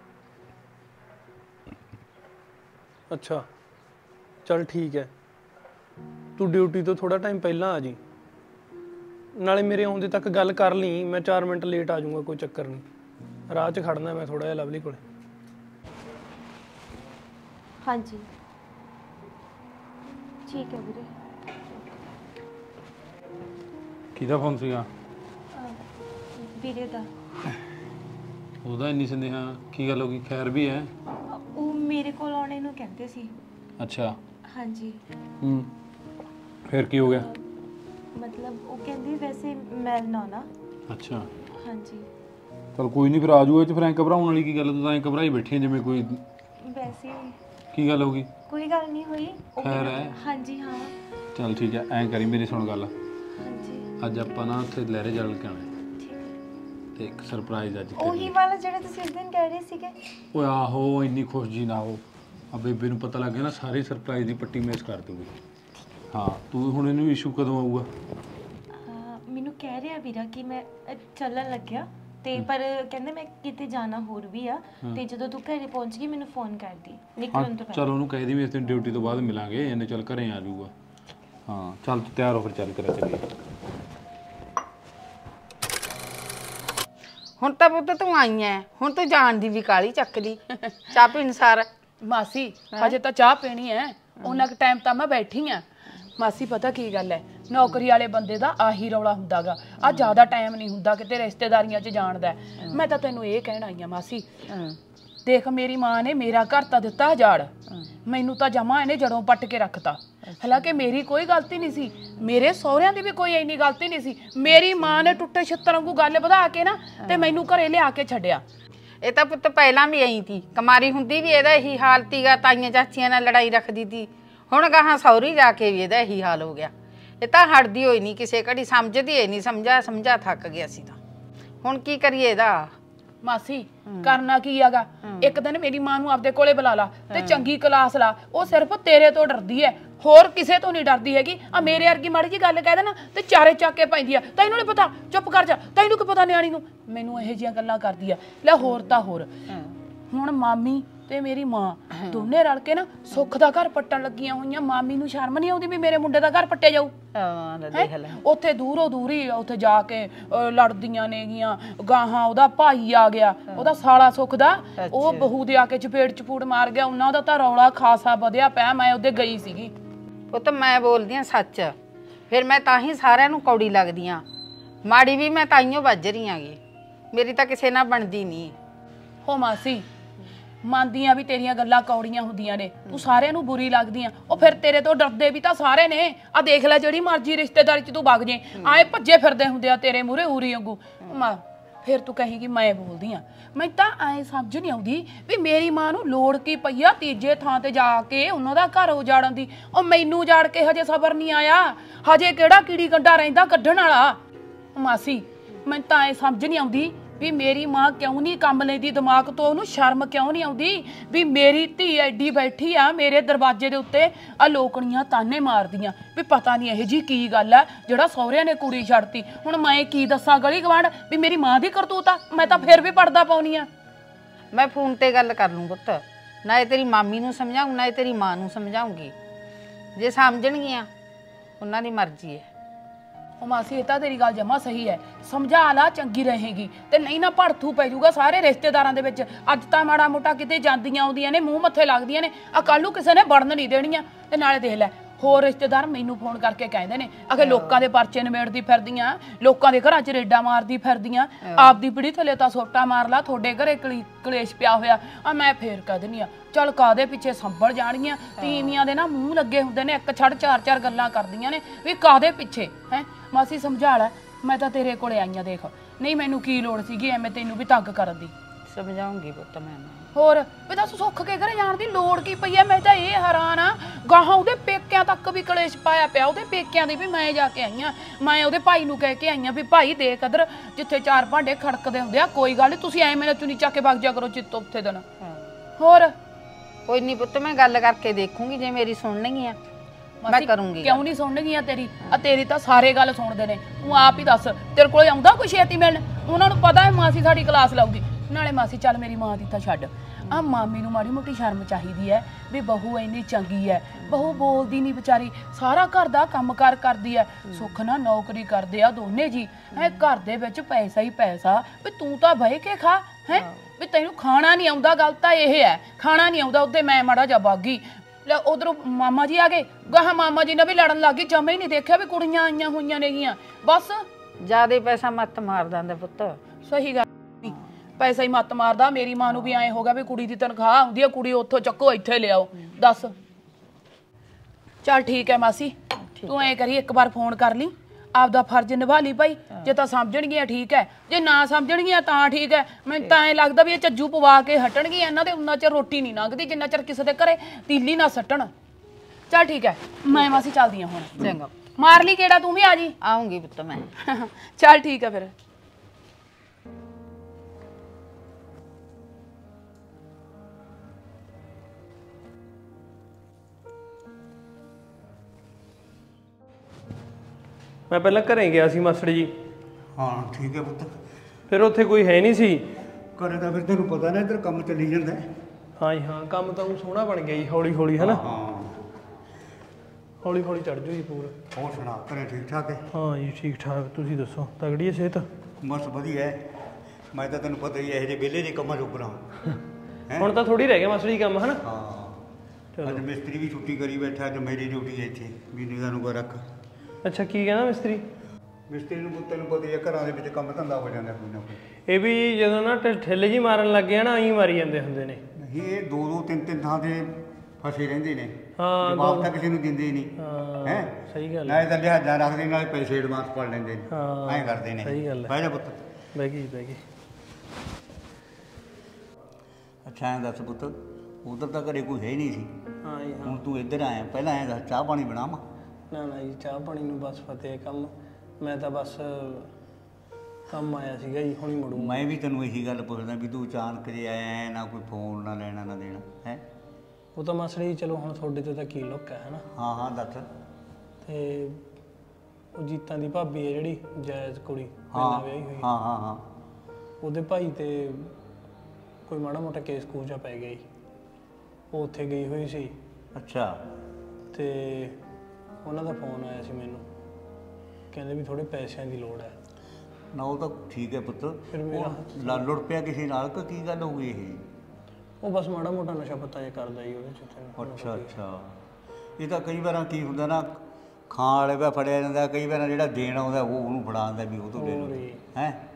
ਅੱਛਾ ਚੱਲ ਠੀਕ ਹੈ, ਤੂੰ ਡਿਊਟੀ ਤੋਂ ਥੋੜਾ ਟਾਈਮ ਪਹਿਲਾਂ ਆ ਜੀ, ਨਾਲੇ ਮੇਰੇ ਆਉਂਦੇ ਤੱਕ ਗੱਲ ਕਰ ਲਈ। ਮੈਂ ਚਾਰ ਮਿੰਟ ਲੇਟ ਆ ਜਾਊਂਗਾ, ਕੋਈ ਚੱਕਰ ਨਹੀਂ, ਰਾਹ 'ਚ ਖੜਨਾ ਮੈਂ ਥੋੜਾ ਜਿਹਾ ਲਵਲੀ ਕੋਲੇ। ਹਾਂਜੀ ਠੀਕ ਹੈ ਵੀਰੇ। ਕਿਹਦਾ ਫੋਨ ਸੀਗਾ? ਵੀਰੇ ਦਾ। ਉਹਦਾ ਇੰਨੀ ਸੰਦੇਹਾ ਕੀ ਗੱਲ ਹੋ ਗਈ? ਖੈਰ ਵੀ ਹੈ? ਉਹ ਮੇਰੇ ਕੋਲ ਆਉਣੇ ਨੂੰ ਕਹਿੰਦੇ ਸੀ। ਅੱਛਾ ਹਾਂਜੀ। ਹੂੰ ਫਿਰ ਕੀ ਹੋ ਗਿਆ? ਮਤਲਬ ਉਹ ਕਹਿੰਦੀ ਵੈਸੇ ਮੈਂ ਨਾ ਨਾ। ਅੱਛਾ ਹਾਂਜੀ ਚਲ ਕੋਈ ਨਹੀਂ, ਫਿਰ ਆ ਜੂ। ਇਹ 'ਚ ਫਿਰ ਐਂ ਘਬਰਾਉਣ ਵਾਲੀ ਕੀ ਗੱਲ? ਤੂੰ ਤਾਂ ਐਂ ਘਬਰਾਈ ਬੈਠੀ ਜਿਵੇਂ ਕੋਈ। ਵੈਸੇ ਕੀ ਗੱਲ ਹੋ ਗਈ? ਕੋਈ ਗੱਲ ਨਹੀਂ ਹੋਈ। ਖੈਰ ਹੈ? ਹਾਂਜੀ ਹਾਂ। ਚਲ ਠੀਕ ਹੈ, ਐਂ ਕਰੀ ਮੇਰੀ ਸੁਣ ਗੱਲ। ਹਾਂਜੀ ਅੱਜ ਆਪਾਂ ਨਾ ਉੱਥੇ ਲਹਿਰੇ ਜਲ ਕੇ ਆਉਣਾ ਤੇ ਇੱਕ ਸਰਪ੍ਰਾਈਜ਼ ਅੱਜ ਉਹੀ ਵਾਲਾ ਜਿਹੜਾ ਤੁਸੀਂ ਉਸ ਦਿਨ ਕਹਿ ਰਹੇ ਸੀਗੇ। ਓਏ ਆਹੋ, ਇੰਨੀ ਖੁਸ਼ ਜੀ ਨਾ ਹੋ, ਆ ਬੇਬੇ ਨੂੰ ਪਤਾ ਲੱਗ ਗਿਆ ਨਾ ਸਾਰੇ ਸਰਪ੍ਰਾਈਜ਼ ਦੀ ਪੱਟੀ ਮੇਸ ਕਰ ਦੂਗੀ। ਹਾਂ ਤੂੰ ਹੁਣ ਇਹਨੂੰ ਇਸ਼ੂ ਕਦੋਂ ਆਊਗਾ? ਮੈਨੂੰ ਕਹਿ ਰਿਹਾ ਵੀਰਾ ਕਿ ਮੈਂ ਚੱਲਣ ਲੱਗਿਆ ਤੇ ਪਰ ਕਹਿੰਦੇ ਮੈਂ ਕਿਤੇ ਜਾਣਾ ਹੋਰ ਵੀ ਆ, ਤੇ ਜਦੋਂ ਤੂੰ ਘਰੇ ਪਹੁੰਚ ਗਈ ਮੈਨੂੰ ਫੋਨ ਕਰਦੀ ਨਿਕਲਣ ਤੋਂ ਪਹਿਲਾਂ। ਚਲ ਉਹਨੂੰ ਕਹਿ ਦੀ ਵੀ ਇਸ ਦਿਨ ਡਿਊਟੀ ਤੋਂ ਬਾਅਦ ਮਿਲਾਂਗੇ, ਇਹਨੇ ਚੱਲ ਘਰੇ ਆ ਜਾਊਗਾ। ਹਾਂ ਚੱਲ ਤੂੰ ਤਿਆਰ ਹੋ ਫਿਰ, ਚੱਲ ਕਰਾ ਚੱਲੀਏ। ਹੁਣ ਤਾਂ ਪੁੱਤ ਤੂੰ ਆਈ ਐ, ਹੁਣ ਤੂੰ ਜਾਣ ਦੀ ਵੀ ਕਾਲੀ ਚੱਕ ਲਈ। ਚਾਹ ਪੀਣ ਸਾਰ ਮਾਸੀ ਹਜੇ ਤਾਂ ਚਾਹ ਪੀਣੀ ਐ, ਉਹਨਾਂ ਕੁ ਟਾਈਮ ਤਾਂ ਮੈਂ ਬੈਠੀ ਆ। ਮਾਸੀ ਪਤਾ ਕੀ ਗੱਲ ਐ, ਨੌਕਰੀ ਵਾਲੇ ਬੰਦੇ ਦਾ ਆਹੀ ਰੌਲਾ ਹੁੰਦਾਗਾ, ਆ ਜ਼ਿਆਦਾ ਟਾਈਮ ਨਹੀਂ ਹੁੰਦਾ ਕਿਤੇ ਰਿਸ਼ਤੇਦਾਰੀਆਂ 'ਚ ਜਾਣ ਦਾ। ਮੈਂ ਤਾਂ ਤੈਨੂੰ ਇਹ ਕਹਿਣ ਆਈ ਆ ਮਾਸੀ, ਦੇਖ ਮੇਰੀ ਮਾਂ ਨੇ ਮੇਰਾ ਘਰ ਤਾਂ ਦਿੱਤਾ ਉਜਾੜ, ਮੈਨੂੰ ਤਾਂ ਜਮਾ ਇਹਨੇ ਜੜੋਂ ਪੱਟ ਕੇ ਰੱਖਤਾ। ਹਾਲਾਂਕਿ ਮੇਰੀ ਕੋਈ ਗਲਤੀ ਨਹੀਂ ਸੀ, ਮੇਰੇ ਸਹੁਰਿਆਂ ਦੀ ਵੀ ਕੋਈ ਇੰਨੀ ਗਲਤੀ ਨਹੀਂ ਸੀ। ਮੇਰੀ ਮਾਂ ਨੇ ਟੁੱਟੇ ਛਿੱਤਰ ਵਾਂਗੂ ਗੱਲ ਵਧਾ ਕੇ ਨਾ ਤੇ ਮੈਨੂੰ ਘਰੇ ਲਿਆ ਕੇ ਛੱਡਿਆ। ਇਹ ਤਾਂ ਪੁੱਤ ਪਹਿਲਾਂ ਵੀ ਆਈ ਤੀ, ਕੁਮਾਰੀ ਹੁੰਦੀ ਵੀ ਇਹਦਾ ਇਹੀ ਹਾਲ ਤੀਗਾ, ਤਾਈਆਂ ਚਾਚੀਆਂ ਨਾਲ ਲੜਾਈ ਰੱਖਦੀ ਤੀ। ਹੁਣ ਗਾਹਾਂ ਸਹੁਰੀ ਜਾ ਕੇ ਵੀ ਇਹਦਾ ਇਹੀ ਹਾਲ ਹੋ ਗਿਆ। ਇਹ ਤਾਂ ਹਟਦੀ ਹੋਈ ਨਹੀਂ ਕਿਸੇ ਘੜੀ, ਸਮਝਦੀ ਏ ਨਹੀਂ, ਸਮਝਾ ਸਮਝਾ ਥੱਕ ਗਿਆ ਸੀ ਤਾਂ। ਹੁਣ ਕੀ ਕਰੀਏ ਇਹਦਾ? ਮਾਸੀ ਕਰਨਾ ਕੀ ਹੈਗਾ, ਇੱਕ ਦਿਨ ਮੇਰੀ ਮਾਂ ਨੂੰ ਆਪਦੇ ਕੋਲੇ ਬੁਲਾ ਲਾ ਤੇ ਚੰਗੀ ਕਲਾਸ ਲਾ। ਉਹ ਸਿਰਫ ਤੇਰੇ ਤੋਂ ਡਰਦੀ ਹੈ, ਹੋਰ ਕਿਸੇ ਤੋਂ ਨਹੀਂ ਡਰਦੀ ਹੈਗੀ। ਆ ਮੇਰੇ ਵਰਗੀ ਮਾੜੀ ਜੀ ਗੱਲ ਕਹਿ ਦੇਣਾ ਤੇ ਚਾਰੇ ਚੱਕ ਕੇ ਪੈਂਦੀ ਆ। ਤੈਨੂੰ ਨਹੀਂ ਪਤਾ, ਚੁੱਪ ਕਰ ਜਾ, ਤੈਨੂੰ ਕੀ ਪਤਾ ਨਿਆਣੀ ਨੂੰ। ਮੈਨੂੰ ਇਹੋ ਜਿਹੀਆਂ ਗੱਲਾਂ ਕਰਦੀ ਆ। ਲੈ ਹੋਰ ਤਾਂ ਹੋਰ, ਹੁਣ ਮਾਮੀ ਤੇ ਮੇਰੀ ਮਾਂ ਦੋਨੇ ਰਲ ਕੇ ਨਾ ਸੁੱਖ ਦਾ ਘਰ ਪੱਟਣ ਲੱਗੀਆਂ ਹੋਈਆਂ। ਮਾਮੀ ਨੂੰ ਸ਼ਰਮ ਨਹੀਂ ਆਉਂਦੀ ਵੀ ਮੇਰੇ ਮੁੰਡੇ ਦਾ ਘਰ ਪੱਟਿਆ ਜਾਊ। ਉੱਥੇ ਦੂਰੋਂ ਦੂਰੀ ਉੱਥੇ ਜਾ ਕੇ ਲੜਦੀਆਂ ਨੇਗੀਆਂ। ਗਾਹਾਂ ਉਹਦਾ ਭਾਈ ਆ ਗਿਆ, ਉਹਦਾ ਸਾਲਾ ਸੁੱਖ ਦਾ, ਉਹ ਬਹੂ ਦੇ ਆ ਕੇ ਚਪੇੜ ਚਪੂੜ ਮਾਰ ਗਿਆ। ਉਹਨਾਂ ਦਾ ਤਾਂ ਰੌਲਾ ਖਾਸਾ ਵਧਿਆ ਪਿਆ। ਮੈਂ ਉਹਦੇ ਗਈ ਸੀਗੀ। ਉਹ ਤਾਂ ਮੈਂ ਬੋਲਦੀ ਆ ਸੱਚ, ਫਿਰ ਮੈਂ ਤਾਂ ਹੀ ਸਾਰਿਆਂ ਨੂੰ ਕੌੜੀ ਲੱਗਦੀ ਆ। ਮਾੜੀ ਵੀ ਮੈਂ ਤਾਈਓ ਵੱਜ ਰਹੀ ਆਂਗੀ। ਮੇਰੀ ਤਾਂ ਕਿਸੇ ਨਾਲ ਬਣਦੀ ਨਹੀਂ। ਹੋ ਮਾਸੀ ਮੰਨਦੀਆਂ ਵੀ ਤੇਰੀਆਂ ਗੱਲਾਂ ਕੌੜੀਆਂ ਹੁੰਦੀਆਂ ਨੇ, ਤੂੰ ਸਾਰਿਆਂ ਨੂੰ ਬੁਰੀ ਲੱਗਦੀ ਆ। ਉਹ ਫਿਰ ਤੇਰੇ ਤੋਂ ਡਰਦੇ ਵੀ ਤਾਂ ਸਾਰੇ ਨੇ। ਆ ਦੇਖ ਲੈ ਜਿਹੜੀ ਮਰਜ਼ੀ ਰਿਸ਼ਤੇਦਾਰੀ 'ਚ ਤੂੰ ਵਗ ਜੇ, ਆਏ ਭੱਜੇ ਫਿਰਦੇ ਹੁੰਦੇ ਆ ਤੇਰੇ ਮੂਹਰੇ ਉਰੀ ਵਾਂਗੂ। ਮਾਂ ਫਿਰ ਤੂੰ ਕਹੇਂਗੀ ਮੈਂ ਬੋਲਦੀ ਆ। ਮੈਂ ਤਾਂ ਐ ਸਮਝ ਨਹੀਂ ਆਉਂਦੀ ਵੀ ਮੇਰੀ ਮਾਂ ਨੂੰ ਲੋੜ ਕੀ ਪਈ ਆ ਤੀਜੇ ਥਾਂ ਤੇ ਜਾ ਕੇ ਉਹਨਾਂ ਦਾ ਘਰ ਉਜਾੜਨ ਦੀ। ਉਹ ਮੈਨੂੰ ਉਜਾੜ ਕੇ ਹਜੇ ਸਬਰ ਨਹੀਂ ਆਇਆ, ਹਜੇ ਕਿਹੜਾ ਕੀੜੀ ਗੰਡਾ ਰਹਿੰਦਾ ਕੱਢਣ ਵਾਲਾ। ਮਾਸੀ ਮੈਂ ਤਾਂ ਐ ਸਮਝ ਨਹੀਂ ਆਉਂਦੀ ਵੀ ਮੇਰੀ ਮਾਂ ਕਿਉਂ ਨਹੀਂ ਕੰਮ ਲੈਂਦੀ ਦਿਮਾਗ ਤੋਂ, ਉਹਨੂੰ ਸ਼ਰਮ ਕਿਉਂ ਨਹੀਂ ਆਉਂਦੀ ਵੀ ਮੇਰੀ ਧੀ ਐਡੀ ਬੈਠੀ ਆ ਮੇਰੇ ਦਰਵਾਜ਼ੇ ਦੇ ਉੱਤੇ ਆ ਲੋਕਣੀਆਂ ਤਾਨੇ ਮਾਰਦੀਆਂ ਵੀ ਪਤਾ ਨਹੀਂ ਇਹ ਜੀ ਕੀ ਗੱਲ ਆ ਜਿਹੜਾ ਸਹੁਰਿਆਂ ਨੇ ਕੁੜੀ ਛੱਡਤੀ। ਹੁਣ ਮੈਂ ਕੀ ਦੱਸਾਂ ਗਲੀ ਗਵਾਂਢ ਵੀ ਮੇਰੀ ਮਾਂ ਦੀ ਕਰਤੂਤ ਆ। ਮੈਂ ਤਾਂ ਫਿਰ ਵੀ ਪੜਦਾ ਪਾਉਣੀ ਆ। ਮੈਂ ਫੋਨ ਤੇ ਗੱਲ ਕਰ ਲੂੰ ਪੁੱਤ, ਨਾ ਇਹ ਤੇਰੀ ਮਾਮੀ ਨੂੰ ਸਮਝਾਉਂ ਨਾ ਇਹ ਤੇਰੀ ਮਾਂ ਨੂੰ ਸਮਝਾਉਂਗੀ। ਜੇ ਸਮਝਣਗੀਆਂ ਉਹਨਾਂ ਦੀ ਮਰਜ਼ੀ ਹੈ। ਉਹ ਮਾਸੀ ਇਹ ਤਾਂ ਤੇਰੀ ਗੱਲ ਜਮਾ ਸਹੀ ਹੈ, ਸਮਝਾ ਲਾ ਚੰਗੀ ਰਹੇਗੀ ਤੇ ਨਹੀਂ ਨਾ ਭੜਥੂ ਪੈ ਜਾਊਗਾ ਸਾਰੇ ਰਿਸ਼ਤੇਦਾਰਾਂ ਦੇ ਵਿੱਚ। ਅੱਜ ਤਾਂ ਮਾੜਾ ਮੋਟਾ ਕਿਤੇ ਜਾਂਦੀਆਂ ਆਉਂਦੀਆਂ ਨੇ, ਮੂੰਹ ਮੱਥੇ ਲੱਗਦੀਆਂ ਨੇ, ਆ ਕੱਲ ਨੂੰ ਕਿਸੇ ਨੇ ਵੜਨ ਨਹੀਂ ਦੇਣੀਆਂ। ਤੇ ਨਾਲੇ ਦੇਖ ਲੈ ਹੋਰ ਰਿਸ਼ਤੇਦਾਰ ਮੈਨੂੰ ਫੋਨ ਕਰਕੇ ਕਹਿੰਦੇ ਨੇ ਅਗੇ ਲੋਕਾਂ ਦੇ ਪਰਚੇ ਨਿਬੇੜਦੀ ਫਿਰਦੀਆਂ, ਲੋਕਾਂ ਦੇ ਘਰਾਂ 'ਚ ਰੇਡਾ ਮਾਰਦੀ ਫਿਰਦੀਆਂ, ਆਪਦੀ ਪੀੜੀ ਥੱਲੇ ਤਾਂ ਸੋਟਾ ਮਾਰ ਲਾ, ਤੁਹਾਡੇ ਘਰੇ ਕਲੇਸ਼ ਪਿਆ ਹੋਇਆ ਆ। ਮੈਂ ਫੇਰ ਕਹਿ ਦਿੰਦੀ ਆ ਚੱਲ ਕਾਦੇ ਪਿੱਛੇ ਸੰਭਲ ਜਾਣਗੀਆਂ। ਤੀਵੀਆਂ ਦੇ ਨਾ ਮੂੰਹ ਲੱਗੇ ਹੁੰਦੇ ਨੇ, ਇੱਕ ਛੱਡ ਚਾਰ ਚਾਰ ਗੱਲਾਂ ਕਰਦੀਆਂ ਨੇ ਵੀ ਕਾਦੇ ਪਿੱਛੇ ਹੈ। ਮਾਸੀ ਸਮਝਾ ਲੈ, ਮੈਂ ਤਾਂ ਤੇਰੇ ਕੋਲੇ ਆਈਆਂ ਦੇਖ, ਨਹੀਂ ਮੈਨੂੰ ਕੀ ਲੋੜ ਸੀਗੀ ਐਵੇਂ ਤੈਨੂੰ ਵੀ ਤੰਗ ਕਰਨ ਦੀ। ਸਮਝਾਉਂਗੀ ਪੁੱਤ ਮੈਂ। ਹੋਰ ਵੀ ਦੱਸ ਸੁੱਖ ਕੇ ਘਰੇ ਜਾਣ ਦੀ ਲੋੜ ਕੀ ਪਈ ਐ। ਮੈਂ ਤਾਂ ਇਹ ਹੈਰਾਨ ਆ, ਗਾਹਾਂ ਉਹਦੇ ਪੇਕਿਆਂ ਤੱਕ ਵੀ ਕਲੇਸ਼ ਪਾਇਆ ਪਿਆ। ਉਹਦੇ ਪੇਕਿਆਂ ਦੀ ਵੀ ਮੈਂ ਜਾ ਕੇ ਆਈ ਆ, ਮੈਂ ਉਹਦੇ ਭਾਈ ਨੂੰ ਕਹਿ ਕੇ ਆਈ ਆ ਵੀ ਭਾਈ ਦੇ ਕਦਰ ਜਿੱਥੇ ਚਾਰ ਭਾਂਡੇ ਖੜਕਦੇ ਹੁੰਦੇ ਆ ਕੋਈ ਗੱਲ ਨਹੀਂ, ਤੁਸੀਂ ਐ ਮੈਨੂੰ ਚੁਣੀ ਚੱਕ ਕੇ ਵਗ ਜਾ ਕਰੋ ਚਿੱਤ ਉੱਥੇ ਦਿਨ। ਹੋਰ ਕੋਈ ਨਹੀਂ ਪੁੱਤ ਮੈਂ ਗੱਲ ਕਰਕੇ ਦੇਖੂੰਗੀ, ਜੇ ਮੇਰੀ ਸੁਣਨਗੀ ਆ ਮੈਂ ਕਰੂੰਗੀ। ਕਿਉਂ ਨਹੀਂ ਸੁਣਨਗੀਆਂ ਤੇਰੀ? ਆ ਤੇਰੀ ਤਾਂ ਸਾਰੇ ਗੱਲ ਸੁਣਦੇ ਨੇ। ਤੂੰ ਆਪ ਹੀ ਦੱਸ ਤੇਰੇ ਕੋਲ ਆਉਂਦਾ ਕੋਈ ਛੇਤੀ ਮਿਲਣ? ਉਹਨਾਂ ਨੂੰ ਪਤਾ ਹੈ ਮਾਸੀ ਸਾਡੀ ਕਲਾਸ ਲਾਊਗੀ। ਨਾਲੇ ਮਾਸੀ ਚੱਲ ਮੇਰੀ ਮਾਂ ਦੀ ਤਾਂ ਛੱਡ, ਆ ਮਾਮੀ ਨੂੰ ਮਾੜੀ ਮੋਟੀ ਸ਼ਰਮ ਚਾਹੀਦੀ ਹੈ ਵੀ ਬਹੂ ਇੰਨੀ ਚੰਗੀ ਹੈ। ਬਹੂ ਬੋਲਦੀ ਨਹੀਂ ਵਿਚਾਰੀ, ਸਾਰਾ ਘਰ ਦਾ ਕੰਮਕਾਰ ਕਰਦੀ ਹੈ। ਸੁੱਖ ਨਾਲ ਨੌਕਰੀ ਕਰਦੇ ਆ ਦੋਨੇ ਜੀ, ਹੈ ਘਰ ਦੇ ਵਿੱਚ ਪੈਸਾ ਹੀ ਪੈਸਾ। ਵੀ ਤੂੰ ਤਾਂ ਬਹਿ ਕੇ ਖਾ ਹੈ, ਵੀ ਤੈਨੂੰ ਖਾਣਾ ਨਹੀਂ ਆਉਂਦਾ। ਗੱਲ ਤਾਂ ਇਹ ਹੈ ਖਾਣਾ ਨਹੀਂ ਆਉਂਦਾ। ਉੱਤੇ ਮੈਂ ਮਾੜਾ ਜਾ ਬਾਗੀ ਲੈ ਉਧਰੋਂ ਮਾਮਾ ਜੀ ਆ ਗਏ, ਗਾਹਾਂ ਮਾਮਾ ਜੀ ਨੇ ਵੀ ਲੜਨ ਲੱਗ ਗਈ। ਜਮੇ ਹੀ ਨਹੀਂ ਦੇਖਿਆ ਵੀ ਕੁੜੀਆਂ ਆਈਆਂ ਹੋਈਆਂ ਨੇਗੀਆਂ। ਬਸ ਜਿਆਦੇ ਪੈਸਾ ਮੱਤ ਮਾਰ ਦਿੰਦਾ ਪੁੱਤ। ਸਹੀ ਗੱਲ, ਪੈਸਾ ਹੀ ਮੱਤ ਮਾਰਦਾ। ਮੇਰੀ ਮਾਂ ਨੂੰ ਵੀ ਐਂ ਹੋ ਗਿਆ ਵੀ ਕੁੜੀ ਦੀ ਤਨਖਾਹ ਆਉਂਦੀ ਹੈ, ਕੁੜੀ ਉੱਥੋਂ ਚੱਕੋ ਇੱਥੇ ਲਿਆਓ। ਦੱਸ ਚੱਲ ਠੀਕ ਹੈ ਮਾਸੀ, ਤੂੰ ਐਂ ਕਰੀ ਇੱਕ ਵਾਰ ਫੋਨ ਕਰ ਲਈ, ਆਪਦਾ ਫਰਜ਼ ਨਿਭਾ ਲਈ ਭਾਈ। ਜੇ ਤਾਂ ਸਮਝਣਗੀਆਂ ਠੀਕ ਹੈ, ਜੇ ਨਾ ਸਮਝਣਗੀਆਂ ਤਾਂ ਠੀਕ ਹੈ। ਮੈਨੂੰ ਤਾਂ ਐਂ ਲੱਗਦਾ ਵੀ ਇਹ ਝੱਜੂ ਪਵਾ ਕੇ ਹਟਣਗੀਆਂ। ਇਹਨਾਂ ਦੇ ਉਨਾ ਚਿਰ ਰੋਟੀ ਨਹੀਂ ਲੰਘਦੀ ਜਿੰਨਾ ਚਿਰ ਕਿਸੇ ਦੇ ਘਰੇ ਤੀਲੀ ਨਾ ਸੱਟਣ। ਚੱਲ ਠੀਕ ਹੈ, ਮੈਂ ਮਾਸੀ ਚੱਲਦੀ ਹਾਂ ਹੁਣ। ਚੰਗਾ ਮਾਰ ਲਈ ਕਿਹੜਾ, ਤੂੰ ਵੀ ਆ ਜੀ। ਆਉਂਗੀ ਪੁੱਤ ਮੈਂ। ਚੱਲ ਠੀਕ ਹੈ ਫਿਰ। ਮੈਂ ਪਹਿਲਾਂ ਘਰੇ ਗਿਆ ਸੀ ਮਾਸੜ ਜੀ। ਹਾਂ ਠੀਕ ਹੈ ਪੁੱਤ। ਫਿਰ ਉੱਥੇ ਕੋਈ ਹੈ ਨਹੀਂ ਸੀ। ਘਰੇ ਤਾਂ ਫਿਰ ਤੈਨੂੰ ਪਤਾ ਨਾ ਇੱਧਰ ਕੰਮ ਚੱਲੀ ਜਾਂਦਾ। ਹਾਂ ਜੀ ਹਾਂ, ਕੰਮ ਤਾਂ ਉਹ ਸੋਹਣਾ ਬਣ ਗਿਆ ਜੀ ਹੌਲੀ ਹੌਲੀ ਹੈ ਨਾ। ਹਾਂ ਹੌਲੀ ਹੌਲੀ ਚੜ ਜੂ ਜੀ ਪੂਰਾ। ਹੋਰ ਸੁਣਾ ਘਰੇ ਠੀਕ ਠਾਕ ਹੈ? ਹਾਂ ਜੀ ਠੀਕ ਠਾਕ, ਤੁਸੀਂ ਦੱਸੋ ਤਗੜੀ ਹੈ ਸਿਹਤ? ਬਸ ਵਧੀਆ ਹੈ। ਮੈਂ ਤਾਂ ਤੈਨੂੰ ਪਤਾ ਹੀ ਹੈ ਇਹੋ ਜਿਹੇ ਵਿਹਲੇ ਦੇ ਕੰਮਾਂ 'ਚ ਉੱਪਰਾਂ। ਹੁਣ ਤਾਂ ਥੋੜੀ ਰਹਿ ਗਿਆ ਮਾਸੜ ਜੀ ਕੰਮ ਹੈ ਨਾ। ਹਾਂ ਅੱਜ ਮਿਸਤਰੀ ਵੀ ਛੁੱਟੀ ਕਰੀ ਬੈਠਾ, ਅੱਜ ਮੇਰੀ ਡਿਊਟੀ ਹੈ ਇੱਥੇ ਵੀ ਨਿਗਾਹ ਨੂੰ ਰੱਖ। ਅੱਛਾ ਕੀ ਕਹਿੰਦਾ ਮਿਸਤਰੀ? ਮਿਸਤਰੀ ਨੂੰ ਤੈਨੂੰ ਪਤਾ ਹੀ ਹੈ ਘਰਾਂ ਦੇ ਵਿੱਚ ਕੰਮ ਧੰਦਾ ਹੋ ਜਾਂਦਾ ਕੋਈ ਨਾ ਕੋਈ। ਇਹ ਵੀ ਜਦੋਂ ਨਾ ਠੇਲੇ ਜੀ ਮਾਰਨ ਲੱਗ ਗਿਆ ਨਾ ਆਈ ਮਾਰੀ ਜਾਂਦੇ ਹੁੰਦੇ ਨੇ। ਨਹੀਂ ਇਹ ਦੋ ਦੋ ਤਿੰਨ ਤਿੰਨ ਥਾਂ ਤੇ ਫਸੇ ਰਹਿੰਦੇ ਨੇ। ਹਾਂ ਜਵਾਬ ਤਾਂ ਕਿਸੇ ਨੂੰ ਦਿੰਦੇ ਹੀ ਨਹੀਂ। ਹਾਂ ਹੈ ਸਹੀ ਗੱਲ। ਨਾਲੇ ਤਾਂ ਲਿਹਾਜ਼ਾਂ ਰੱਖਦੇ ਨਾਲੇ ਪੈਸੇ ਐਡਵਾਂਸ ਪੜ ਲੈਂਦੇ ਨੇ। ਹਾਂ ਐਂ ਕਰਦੇ ਨੇ। ਸਹੀ ਗੱਲ ਹੈ। ਬਹਿ ਜਾ ਪੁੱਤ। ਬਹਿ ਗਈ ਬਹਿ ਗਈ। ਅੱਛਾ ਐਂ ਦੱਸ ਪੁੱਤ, ਉਧਰ ਤਾਂ ਘਰੇ ਕੋਈ ਹੈ ਹੀ ਨਹੀਂ ਸੀ। ਹਾਂ ਜੀ ਹਾਂ। ਹੁਣ ਤੂੰ ਇੱਧਰ ਆਇਆ, ਪਹਿਲਾਂ ਐਂ ਦੱਸ ਚਾਹ ਪਾਣੀ ਬਣਾਵਾਂ? ਨਾ ਨਾ ਜੀ ਚਾਹ ਪਾਣੀ ਨੂੰ ਬਸ ਫਤਿਹ ਕੰਮ। ਮੈਂ ਤਾਂ ਬਸ ਕੰਮ ਆਇਆ ਸੀਗਾ ਜੀ, ਹੁਣੀ ਮੁੜੂ। ਮੈਂ ਵੀ ਤੈਨੂੰ ਇਹੀ ਗੱਲ ਪੁੱਛਦਾ ਵੀ ਤੂੰ ਅਚਾਨਕ ਜੇ ਆਇਆ, ਨਾ ਕੋਈ ਫੋਨ ਨਾ ਲੈਣਾ ਨਾ ਦੇਣਾ ਹੈ। ਉਹ ਤਾਂ ਮਾਸੜ ਜੀ ਚਲੋ ਹੁਣ ਤੁਹਾਡੇ ਤੋਂ ਤਾਂ ਕੀ ਲੁੱਕ ਹੈ ਹੈ ਨਾ। ਹਾਂ ਹਾਂ ਦੱਸ। ਤੇ ਉਹ ਜੀਤਾਂ ਦੀ ਭਾਬੀ ਹੈ ਜਿਹੜੀ ਜਾਇਜ਼ ਕੁੜੀ ਹਾਂ ਪਹਿਲਾਂ ਵਿਆਹੀ ਹੋਈ, ਹਾਂ ਹਾਂ ਹਾਂ ਉਹਦੇ ਭਾਈ ਤੇ ਕੋਈ ਮਾੜਾ ਮੋਟਾ ਕੇਸ ਕੂਸ ਜਿਹਾ ਪੈ ਗਿਆ ਜੀ। ਉਹ ਉੱਥੇ ਗਈ ਹੋਈ ਸੀ। ਅੱਛਾ। ਤੇ ਉਹਨਾਂ ਦਾ ਫੋਨ ਆਇਆ ਸੀ ਮੈਨੂੰ, ਕਹਿੰਦੇ ਵੀ ਥੋੜੇ ਪੈਸਿਆਂ ਦੀ ਲੋੜ ਹੈ। ਨਾ ਉਹ ਤਾਂ ਠੀਕ ਹੈ ਪੁੱਤ। ਫਿਰ ਮੇਰਾ ਲੜ ਲੁੜ ਪਿਆ ਕਿਸੇ ਨਾਲ ਕਿ ਕੀ ਗੱਲ ਹੋ ਗਈ ਇਹ? ਉਹ ਬਸ ਮਾੜਾ ਮੋਟਾ ਨਸ਼ਾ ਪੱਤਾ ਜਿਹਾ ਕਰਦਾ ਜੀ ਉਹਦੇ 'ਚ। ਅੱਛਾ ਅੱਛਾ। ਇਹ ਤਾਂ ਕਈ ਵਾਰਾਂ ਕੀ ਹੁੰਦਾ ਨਾ, ਖਾਣ ਵਾਲੇ ਵਾ ਫੜਿਆ ਜਾਂਦਾ, ਕਈ ਵਾਰ ਜਿਹੜਾ ਦੇਣ ਆਉਂਦਾ ਉਹ ਉਹਨੂੰ ਫੜਾ ਦਿੰਦਾ ਵੀ ਉਹ ਤੋਂ ਲੈ ਲਓ ਹੈ।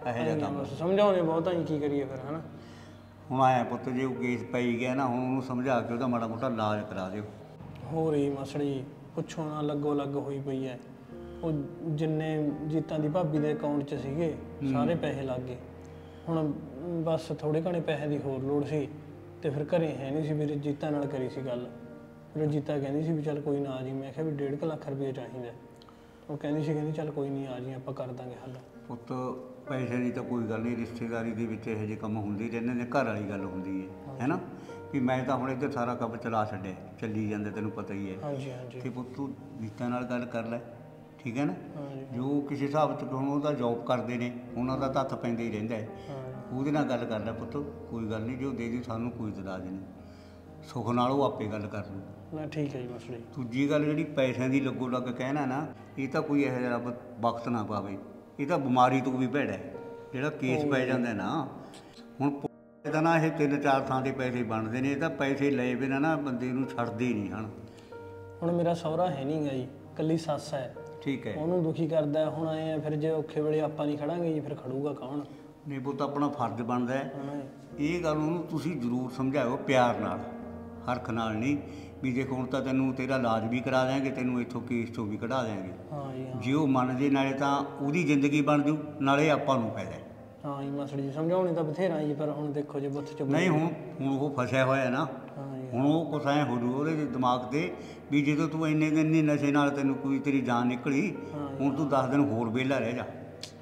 ਇਹੋ ਜਿਹਾ ਕੰਮ ਬਸ ਸਮਝਾਉਣੇ ਬਹੁਤ ਆਈ ਕੀ ਕਰੀਏ ਫਿਰ ਹਨਾ। ਹੁਣ ਆਇਆ ਪੁੱਤ ਜੇ ਉਹ ਕੇਸ ਪਈ ਗਿਆ ਨਾ, ਹੁਣ ਉਹਨੂੰ ਸਮਝਾ ਕੇ ਉਹਦਾ ਮਾੜਾ ਮੋਟਾ ਇਲਾਜ ਕਰਾ ਦਿਓ। ਹੋਰ ਹੀ ਮਸੜੀ ਪੁੱਛੋ ਨਾ, ਲੱਗੋ ਲੱਗ ਹੋਈ ਪਈ ਐ। ਉਹ ਜਿੰਨੇ ਜੀਤਾਂ ਦੀ ਭਾਬੀ ਦੇ ਅਕਾਊਂਟ 'ਚ ਸੀਗੇ ਸਾਰੇ ਪੈਸੇ ਲੱਗ ਗਏ। ਹੁਣ ਬਸ ਥੋੜੇ ਘਣੇ ਪੈਸੇ ਦੀ ਹੋਰ ਲੋੜ ਸੀ ਤੇ ਫਿਰ ਘਰੇ ਹੈ ਨਹੀਂ ਸੀ। ਮੇਰੇ ਜੀਤਾਂ ਨਾਲ ਕਰੀ ਸੀ ਗੱਲ, ਫਿਰ ਜੀਤਾ ਕਹਿੰਦੀ ਸੀ ਵੀ ਚੱਲ ਕੋਈ ਨਾ ਆ ਜੀ। ਮੈਂ ਕਿਹਾ ਵੀ ਡੇਢ ਕੁ ਲੱਖ ਰੁਪਏ ਚਾਹੀਦਾ। ਉਹ ਕਹਿੰਦੀ ਸੀ ਕਹਿੰਦੀ ਚੱਲ ਕੋਈ ਨਹੀਂ ਆ ਜੀ, ਆਪਾਂ ਕਰ ਦਾਂਗੇ ਹੱਲ। ਪੁੱਤ ਪੈਸੇ ਦੀ ਤਾਂ ਕੋਈ ਗੱਲ ਨਹੀਂ, ਰਿਸ਼ਤੇਦਾਰੀ ਦੇ ਵਿੱਚ ਇਹੋ ਜਿਹੇ ਕੰਮ ਹੁੰਦੇ ਹੀ ਰਹਿੰਦੇ ਨੇ, ਘਰ ਵਾਲੀ ਗੱਲ ਹੁੰਦੀ ਹੈ ਹੈ ਨਾ। ਵੀ ਮੈਂ ਤਾਂ ਹੁਣ ਇੱਧਰ ਸਾਰਾ ਕੰਮ ਚਲਾ ਛੱਡਿਆ, ਚੱਲੀ ਜਾਂਦੇ, ਤੈਨੂੰ ਪਤਾ ਹੀ ਹੈ। ਹਾਂਜੀ ਹਾਂਜੀ ਤੇ ਪੁੱਤ ਤੂੰ ਜੀਤਾਂ ਨਾਲ ਗੱਲ ਕਰ ਲੈ, ਠੀਕ ਹੈ ਨਾ। ਜੋ ਕਿਸੇ ਹਿਸਾਬ 'ਚ ਹੁਣ ਉਹਦਾ ਜੋਬ ਕਰਦੇ ਨੇ, ਉਹਨਾਂ ਦਾ ਤਾਂ ਹੱਥ ਪੈਂਦਾ ਹੀ ਰਹਿੰਦਾ ਹੈ। ਉਹਦੇ ਨਾਲ ਗੱਲ ਕਰ ਲੈ ਪੁੱਤ, ਕੋਈ ਗੱਲ ਨਹੀਂ, ਜੋ ਦੇ ਦੀ ਸਾਨੂੰ ਕੋਈ ਇਤਰਾਜ਼ ਨਹੀਂ, ਸੁੱਖ ਨਾਲ ਉਹ ਆਪੇ ਗੱਲ ਕਰ ਲੂ। ਨਾ ਠੀਕ ਹੈ ਜੀ ਮਸੜੀ। ਦੂਜੀ ਗੱਲ ਜਿਹੜੀ ਪੈਸਿਆਂ ਦੀ ਲੱਗੋ ਲੱਗ ਕਹਿਣਾ ਨਾ, ਇਹ ਤਾਂ ਕੋਈ ਇਹੋ ਜਿਹਾ ਵਕਤ ਨਾ ਪਾਵੇ, ਇਹ ਤਾਂ ਬਿਮਾਰੀ ਤੋਂ ਵੀ ਭੈੜਾ ਹੈ। ਜਿਹੜਾ ਕੇਸ ਪੈ ਜਾਂਦਾ ਨਾ, ਹੁਣ ਇਹਦਾ ਨਾ ਇਹ ਤਿੰਨ ਚਾਰ ਥਾਂ ਦੇ ਪੈਸੇ ਬਣਦੇ ਨੇ, ਇਹ ਤਾਂ ਪੈਸੇ ਲਏ ਬਿਨਾਂ ਨਾ ਬੰਦੇ ਨੂੰ ਛੱਡਦੇ ਨਹੀਂ ਹਨ। ਹੁਣ ਮੇਰਾ ਸਹੁਰਾ ਹੈ ਨਹੀਂ ਗਾ ਜੀ, ਇਕੱਲੀ ਸੱਸ ਹੈ। ਠੀਕ ਹੈ, ਉਹਨੂੰ ਦੁਖੀ ਕਰਦਾ। ਹੁਣ ਆਏ ਆ ਫਿਰ ਜੇ ਔਖੇ ਵੇਲੇ ਆਪਾਂ ਨਹੀਂ ਖੜਾਂਗੇ ਜੀ, ਫਿਰ ਖੜੂਗਾ ਕੌਣ? ਨਹੀਂ ਪੁੱਤ ਆਪਣਾ ਫਰਜ਼ ਬਣਦਾ ਹੈ ਇਹ ਗੱਲ ਉਹਨੂੰ ਤੁਸੀਂ ਜ਼ਰੂਰ ਸਮਝਾਓ, ਪਿਆਰ ਨਾਲ, ਹਰਖ ਨਾਲ ਨਹੀਂ। ਵੀ ਦੇਖੋ ਹੁਣ ਤਾਂ ਤੈਨੂੰ ਤੇਰਾ ਇਲਾਜ ਵੀ ਕਰਾ ਦਿਆਂਗੇ, ਤੈਨੂੰ ਇੱਥੋਂ ਕੇਸ ਚੋਂ ਵੀ ਕਢਾ ਦਿਆਂਗੇ। ਹਾਂ ਜੀ ਜੇ ਉਹ ਮੰਨ ਜੇ, ਨਾਲੇ ਤਾਂ ਉਹਦੀ ਜ਼ਿੰਦਗੀ ਬਣ ਜੂ, ਨਾਲੇ ਆਪਾਂ ਨੂੰ ਫਾਇਦਾ। ਹਾਂ ਜੀ ਮਸੜੀ ਜੀ, ਸਮਝਾਉਣੀ ਤਾਂ ਬਥੇਰਾ ਜੀ, ਪਰ ਹੁਣ ਦੇਖੋ ਜੇ ਬੁੱਥ 'ਚ ਨਹੀਂ ਹੁਣ ਹੁਣ ਉਹ ਫਸਿਆ ਹੋਇਆ ਨਾ, ਹੁਣ ਉਹ ਕੁਛ ਐਂ ਹੋ ਜੂ ਉਹਦੇ ਦਿਮਾਗ 'ਤੇ ਵੀ ਜਦੋਂ ਤੂੰ ਇੰਨੇ ਦਿਨ ਨਹੀਂ ਨਸ਼ੇ ਨਾਲ ਤੈਨੂੰ ਕੋਈ ਤੇਰੀ ਜਾਨ ਨਿਕਲੀ, ਹੁਣ ਤੂੰ ਦਸ ਦਿਨ ਹੋਰ ਵਿਹਲਾ ਰਹਿ ਜਾ।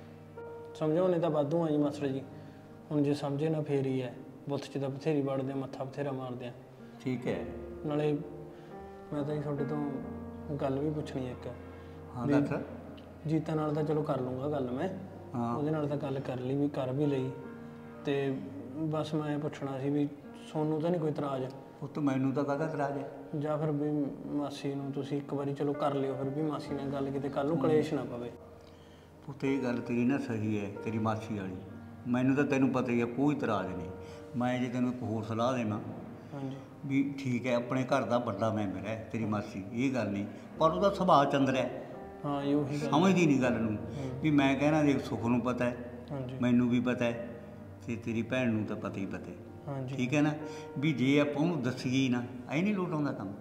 ਸਮਝਾਉਣੇ ਤਾਂ ਵਾਧੂ ਆ ਜੀ ਮਸੜੀ ਜੀ, ਹੁਣ ਜੇ ਸਮਝੇ ਨਾ ਫੇਰ ਹੀ ਹੈ। ਬੁੱਥ 'ਚ ਤਾਂ ਬਥੇਰੀ ਵੜਦੇ, ਮੱਥਾ ਬਥੇਰਾ ਮਾਰਦੇ ਆ। ਠੀਕ ਹੈ, ਨਾਲੇ ਮੈਂ ਤਾਂ ਜੀ ਤੁਹਾਡੇ ਤੋਂ ਗੱਲ ਵੀ ਪੁੱਛਣੀ ਇੱਕ। ਹਾਂ ਦੱਸ। ਜੀਤਾ ਨਾਲ ਤਾਂ ਚਲੋ ਕਰ ਲੂੰਗਾ ਗੱਲ ਮੈਂ, ਉਹਦੇ ਨਾਲ ਤਾਂ ਗੱਲ ਕਰ ਲਈ, ਵੀ ਕਰ ਵੀ ਲਈ। ਤੇ ਬਸ ਮੈਂ ਪੁੱਛਣਾ ਸੀ ਵੀ ਸੋਨੂੰ ਤਾਂ ਨਹੀਂ ਕੋਈ ਇਤਰਾਜ਼? ਪੁੱਤ ਮੈਨੂੰ ਤਾਂ ਕਾਹਦਾ ਇਤਰਾਜ਼ ਹੈ? ਜਾਂ ਫਿਰ ਵੀ ਮਾਸੀ ਨੂੰ ਤੁਸੀਂ ਇੱਕ ਵਾਰੀ ਚਲੋ ਕਰ ਲਿਓ, ਫਿਰ ਵੀ ਮਾਸੀ ਨਾਲ ਗੱਲ, ਕਿਤੇ ਕੱਲ੍ਹ ਨੂੰ ਕਲੇਸ਼ ਨਾ ਪਵੇ। ਪੁੱਤ ਇਹ ਗੱਲ ਤੇਰੀ ਨਾ ਸਹੀ ਹੈ, ਤੇਰੀ ਮਾਸੀ ਵਾਲੀ। ਮੈਨੂੰ ਤਾਂ ਤੈਨੂੰ ਪਤਾ ਹੀ ਹੈ, ਕੋਈ ਇਤਰਾਜ਼ ਨਹੀਂ। ਮੈਂ ਜੇ ਤੈਨੂੰ ਇੱਕ ਹੋਰ ਸਲਾਹ ਦੇਵਾਂ ਹਾਂਜੀ ਵੀ ਠੀਕ ਹੈ, ਆਪਣੇ ਘਰ ਦਾ ਵੱਡਾ ਮੈਂਬਰ ਹੈ ਤੇਰੀ ਮਾਸੀ, ਇਹ ਗੱਲ ਨਹੀਂ, ਪਰ ਉਹਦਾ ਸੁਭਾਅ ਚੰਦਰਾ ਹੈ। ਹਾਂ ਜੀ ਉਹੀ ਗੱਲ ਸਮਝਦੀ ਨਹੀਂ ਗੱਲ ਨੂੰ। ਵੀ ਮੈਂ ਕਹਿਣਾ ਦੇਖ, ਸੁੱਖ ਨੂੰ ਪਤਾ ਹੈ, ਹਾਂਜੀ ਮੈਨੂੰ ਵੀ ਪਤਾ ਹੈ, ਤੇ ਤੇਰੀ ਭੈਣ ਨੂੰ ਤਾਂ ਪਤਾ ਹੀ ਪਤਾ ਹੈ। ਹਾਂਜੀ ਠੀਕ ਹੈ ਨਾ। ਵੀ ਜੇ ਆਪਾਂ ਉਹਨੂੰ ਦੱਸੀਏ ਨਾ, ਐ ਨਹੀਂ ਲੋਟ ਆਉਂਦਾ ਕੰਮ।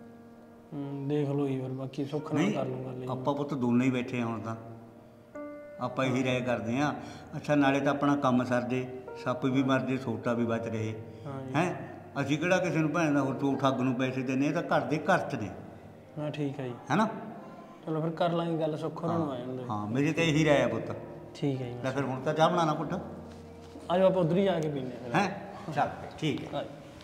ਹੂੰ ਦੇਖ ਲਓ ਜੀ, ਫਿਰ ਬਾਕੀ ਸੁੱਖ ਨਾਲ ਕਰ ਲੂੰਗਾ। ਨਹੀਂ ਆਪਾਂ ਪੁੱਤ ਦੋਨੇ ਹੀ ਬੈਠੇ ਹਾਂ ਹੁਣ ਤਾਂ, ਆਪਾਂ ਇਹੀ ਰਾਏ ਕਰਦੇ ਹਾਂ। ਅੱਛਾ ਨਾਲੇ ਤਾਂ ਆਪਣਾ ਕੰਮ ਸਰ ਜੇ, ਸੱਪ ਵੀ ਮਰ ਜੇ, ਸੋਟਾ ਵੀ ਬਚ ਰਹੇ ਹੈ। ਅਸੀਂ ਕਿਹੜਾ ਕਿਸੇ ਨੂੰ ਭੈਣ ਦਾ ਹੋਰ ਚੋਰ ਠੱਗ ਨੂੰ ਪੈਸੇ ਦਿੰਦੇ, ਇਹ ਤਾਂ ਘਰ ਦੇ ਘਰ 'ਚ ਨੇ। ਹਾਂ ਠੀਕ ਹੈ ਜੀ, ਹੈ ਨਾ। ਚਲੋ ਫਿਰ ਕਰ ਲਾਂਗੇ ਗੱਲ, ਸੁੱਖ ਹੋਰਾਂ ਨੂੰ ਆ ਜਾਂਦੇ। ਹਾਂ ਮੇਰੀ ਤਾਂ ਇਹੀ ਰਾਏ ਹੈ ਪੁੱਤ। ਠੀਕ ਹੈ ਜੀ, ਲੈ ਫਿਰ ਹੁਣ ਤਾਂ ਚਾਹ ਬਣਾਉਣਾ ਪੁੱਤ। ਆ ਜਾਓ ਆਪਾਂ ਉੱਧਰ ਹੀ ਜਾ ਕੇ ਪੀਂਦੇ ਫਿਰ। ਹੈ ਚੱਲ ਠੀਕ ਹੈ।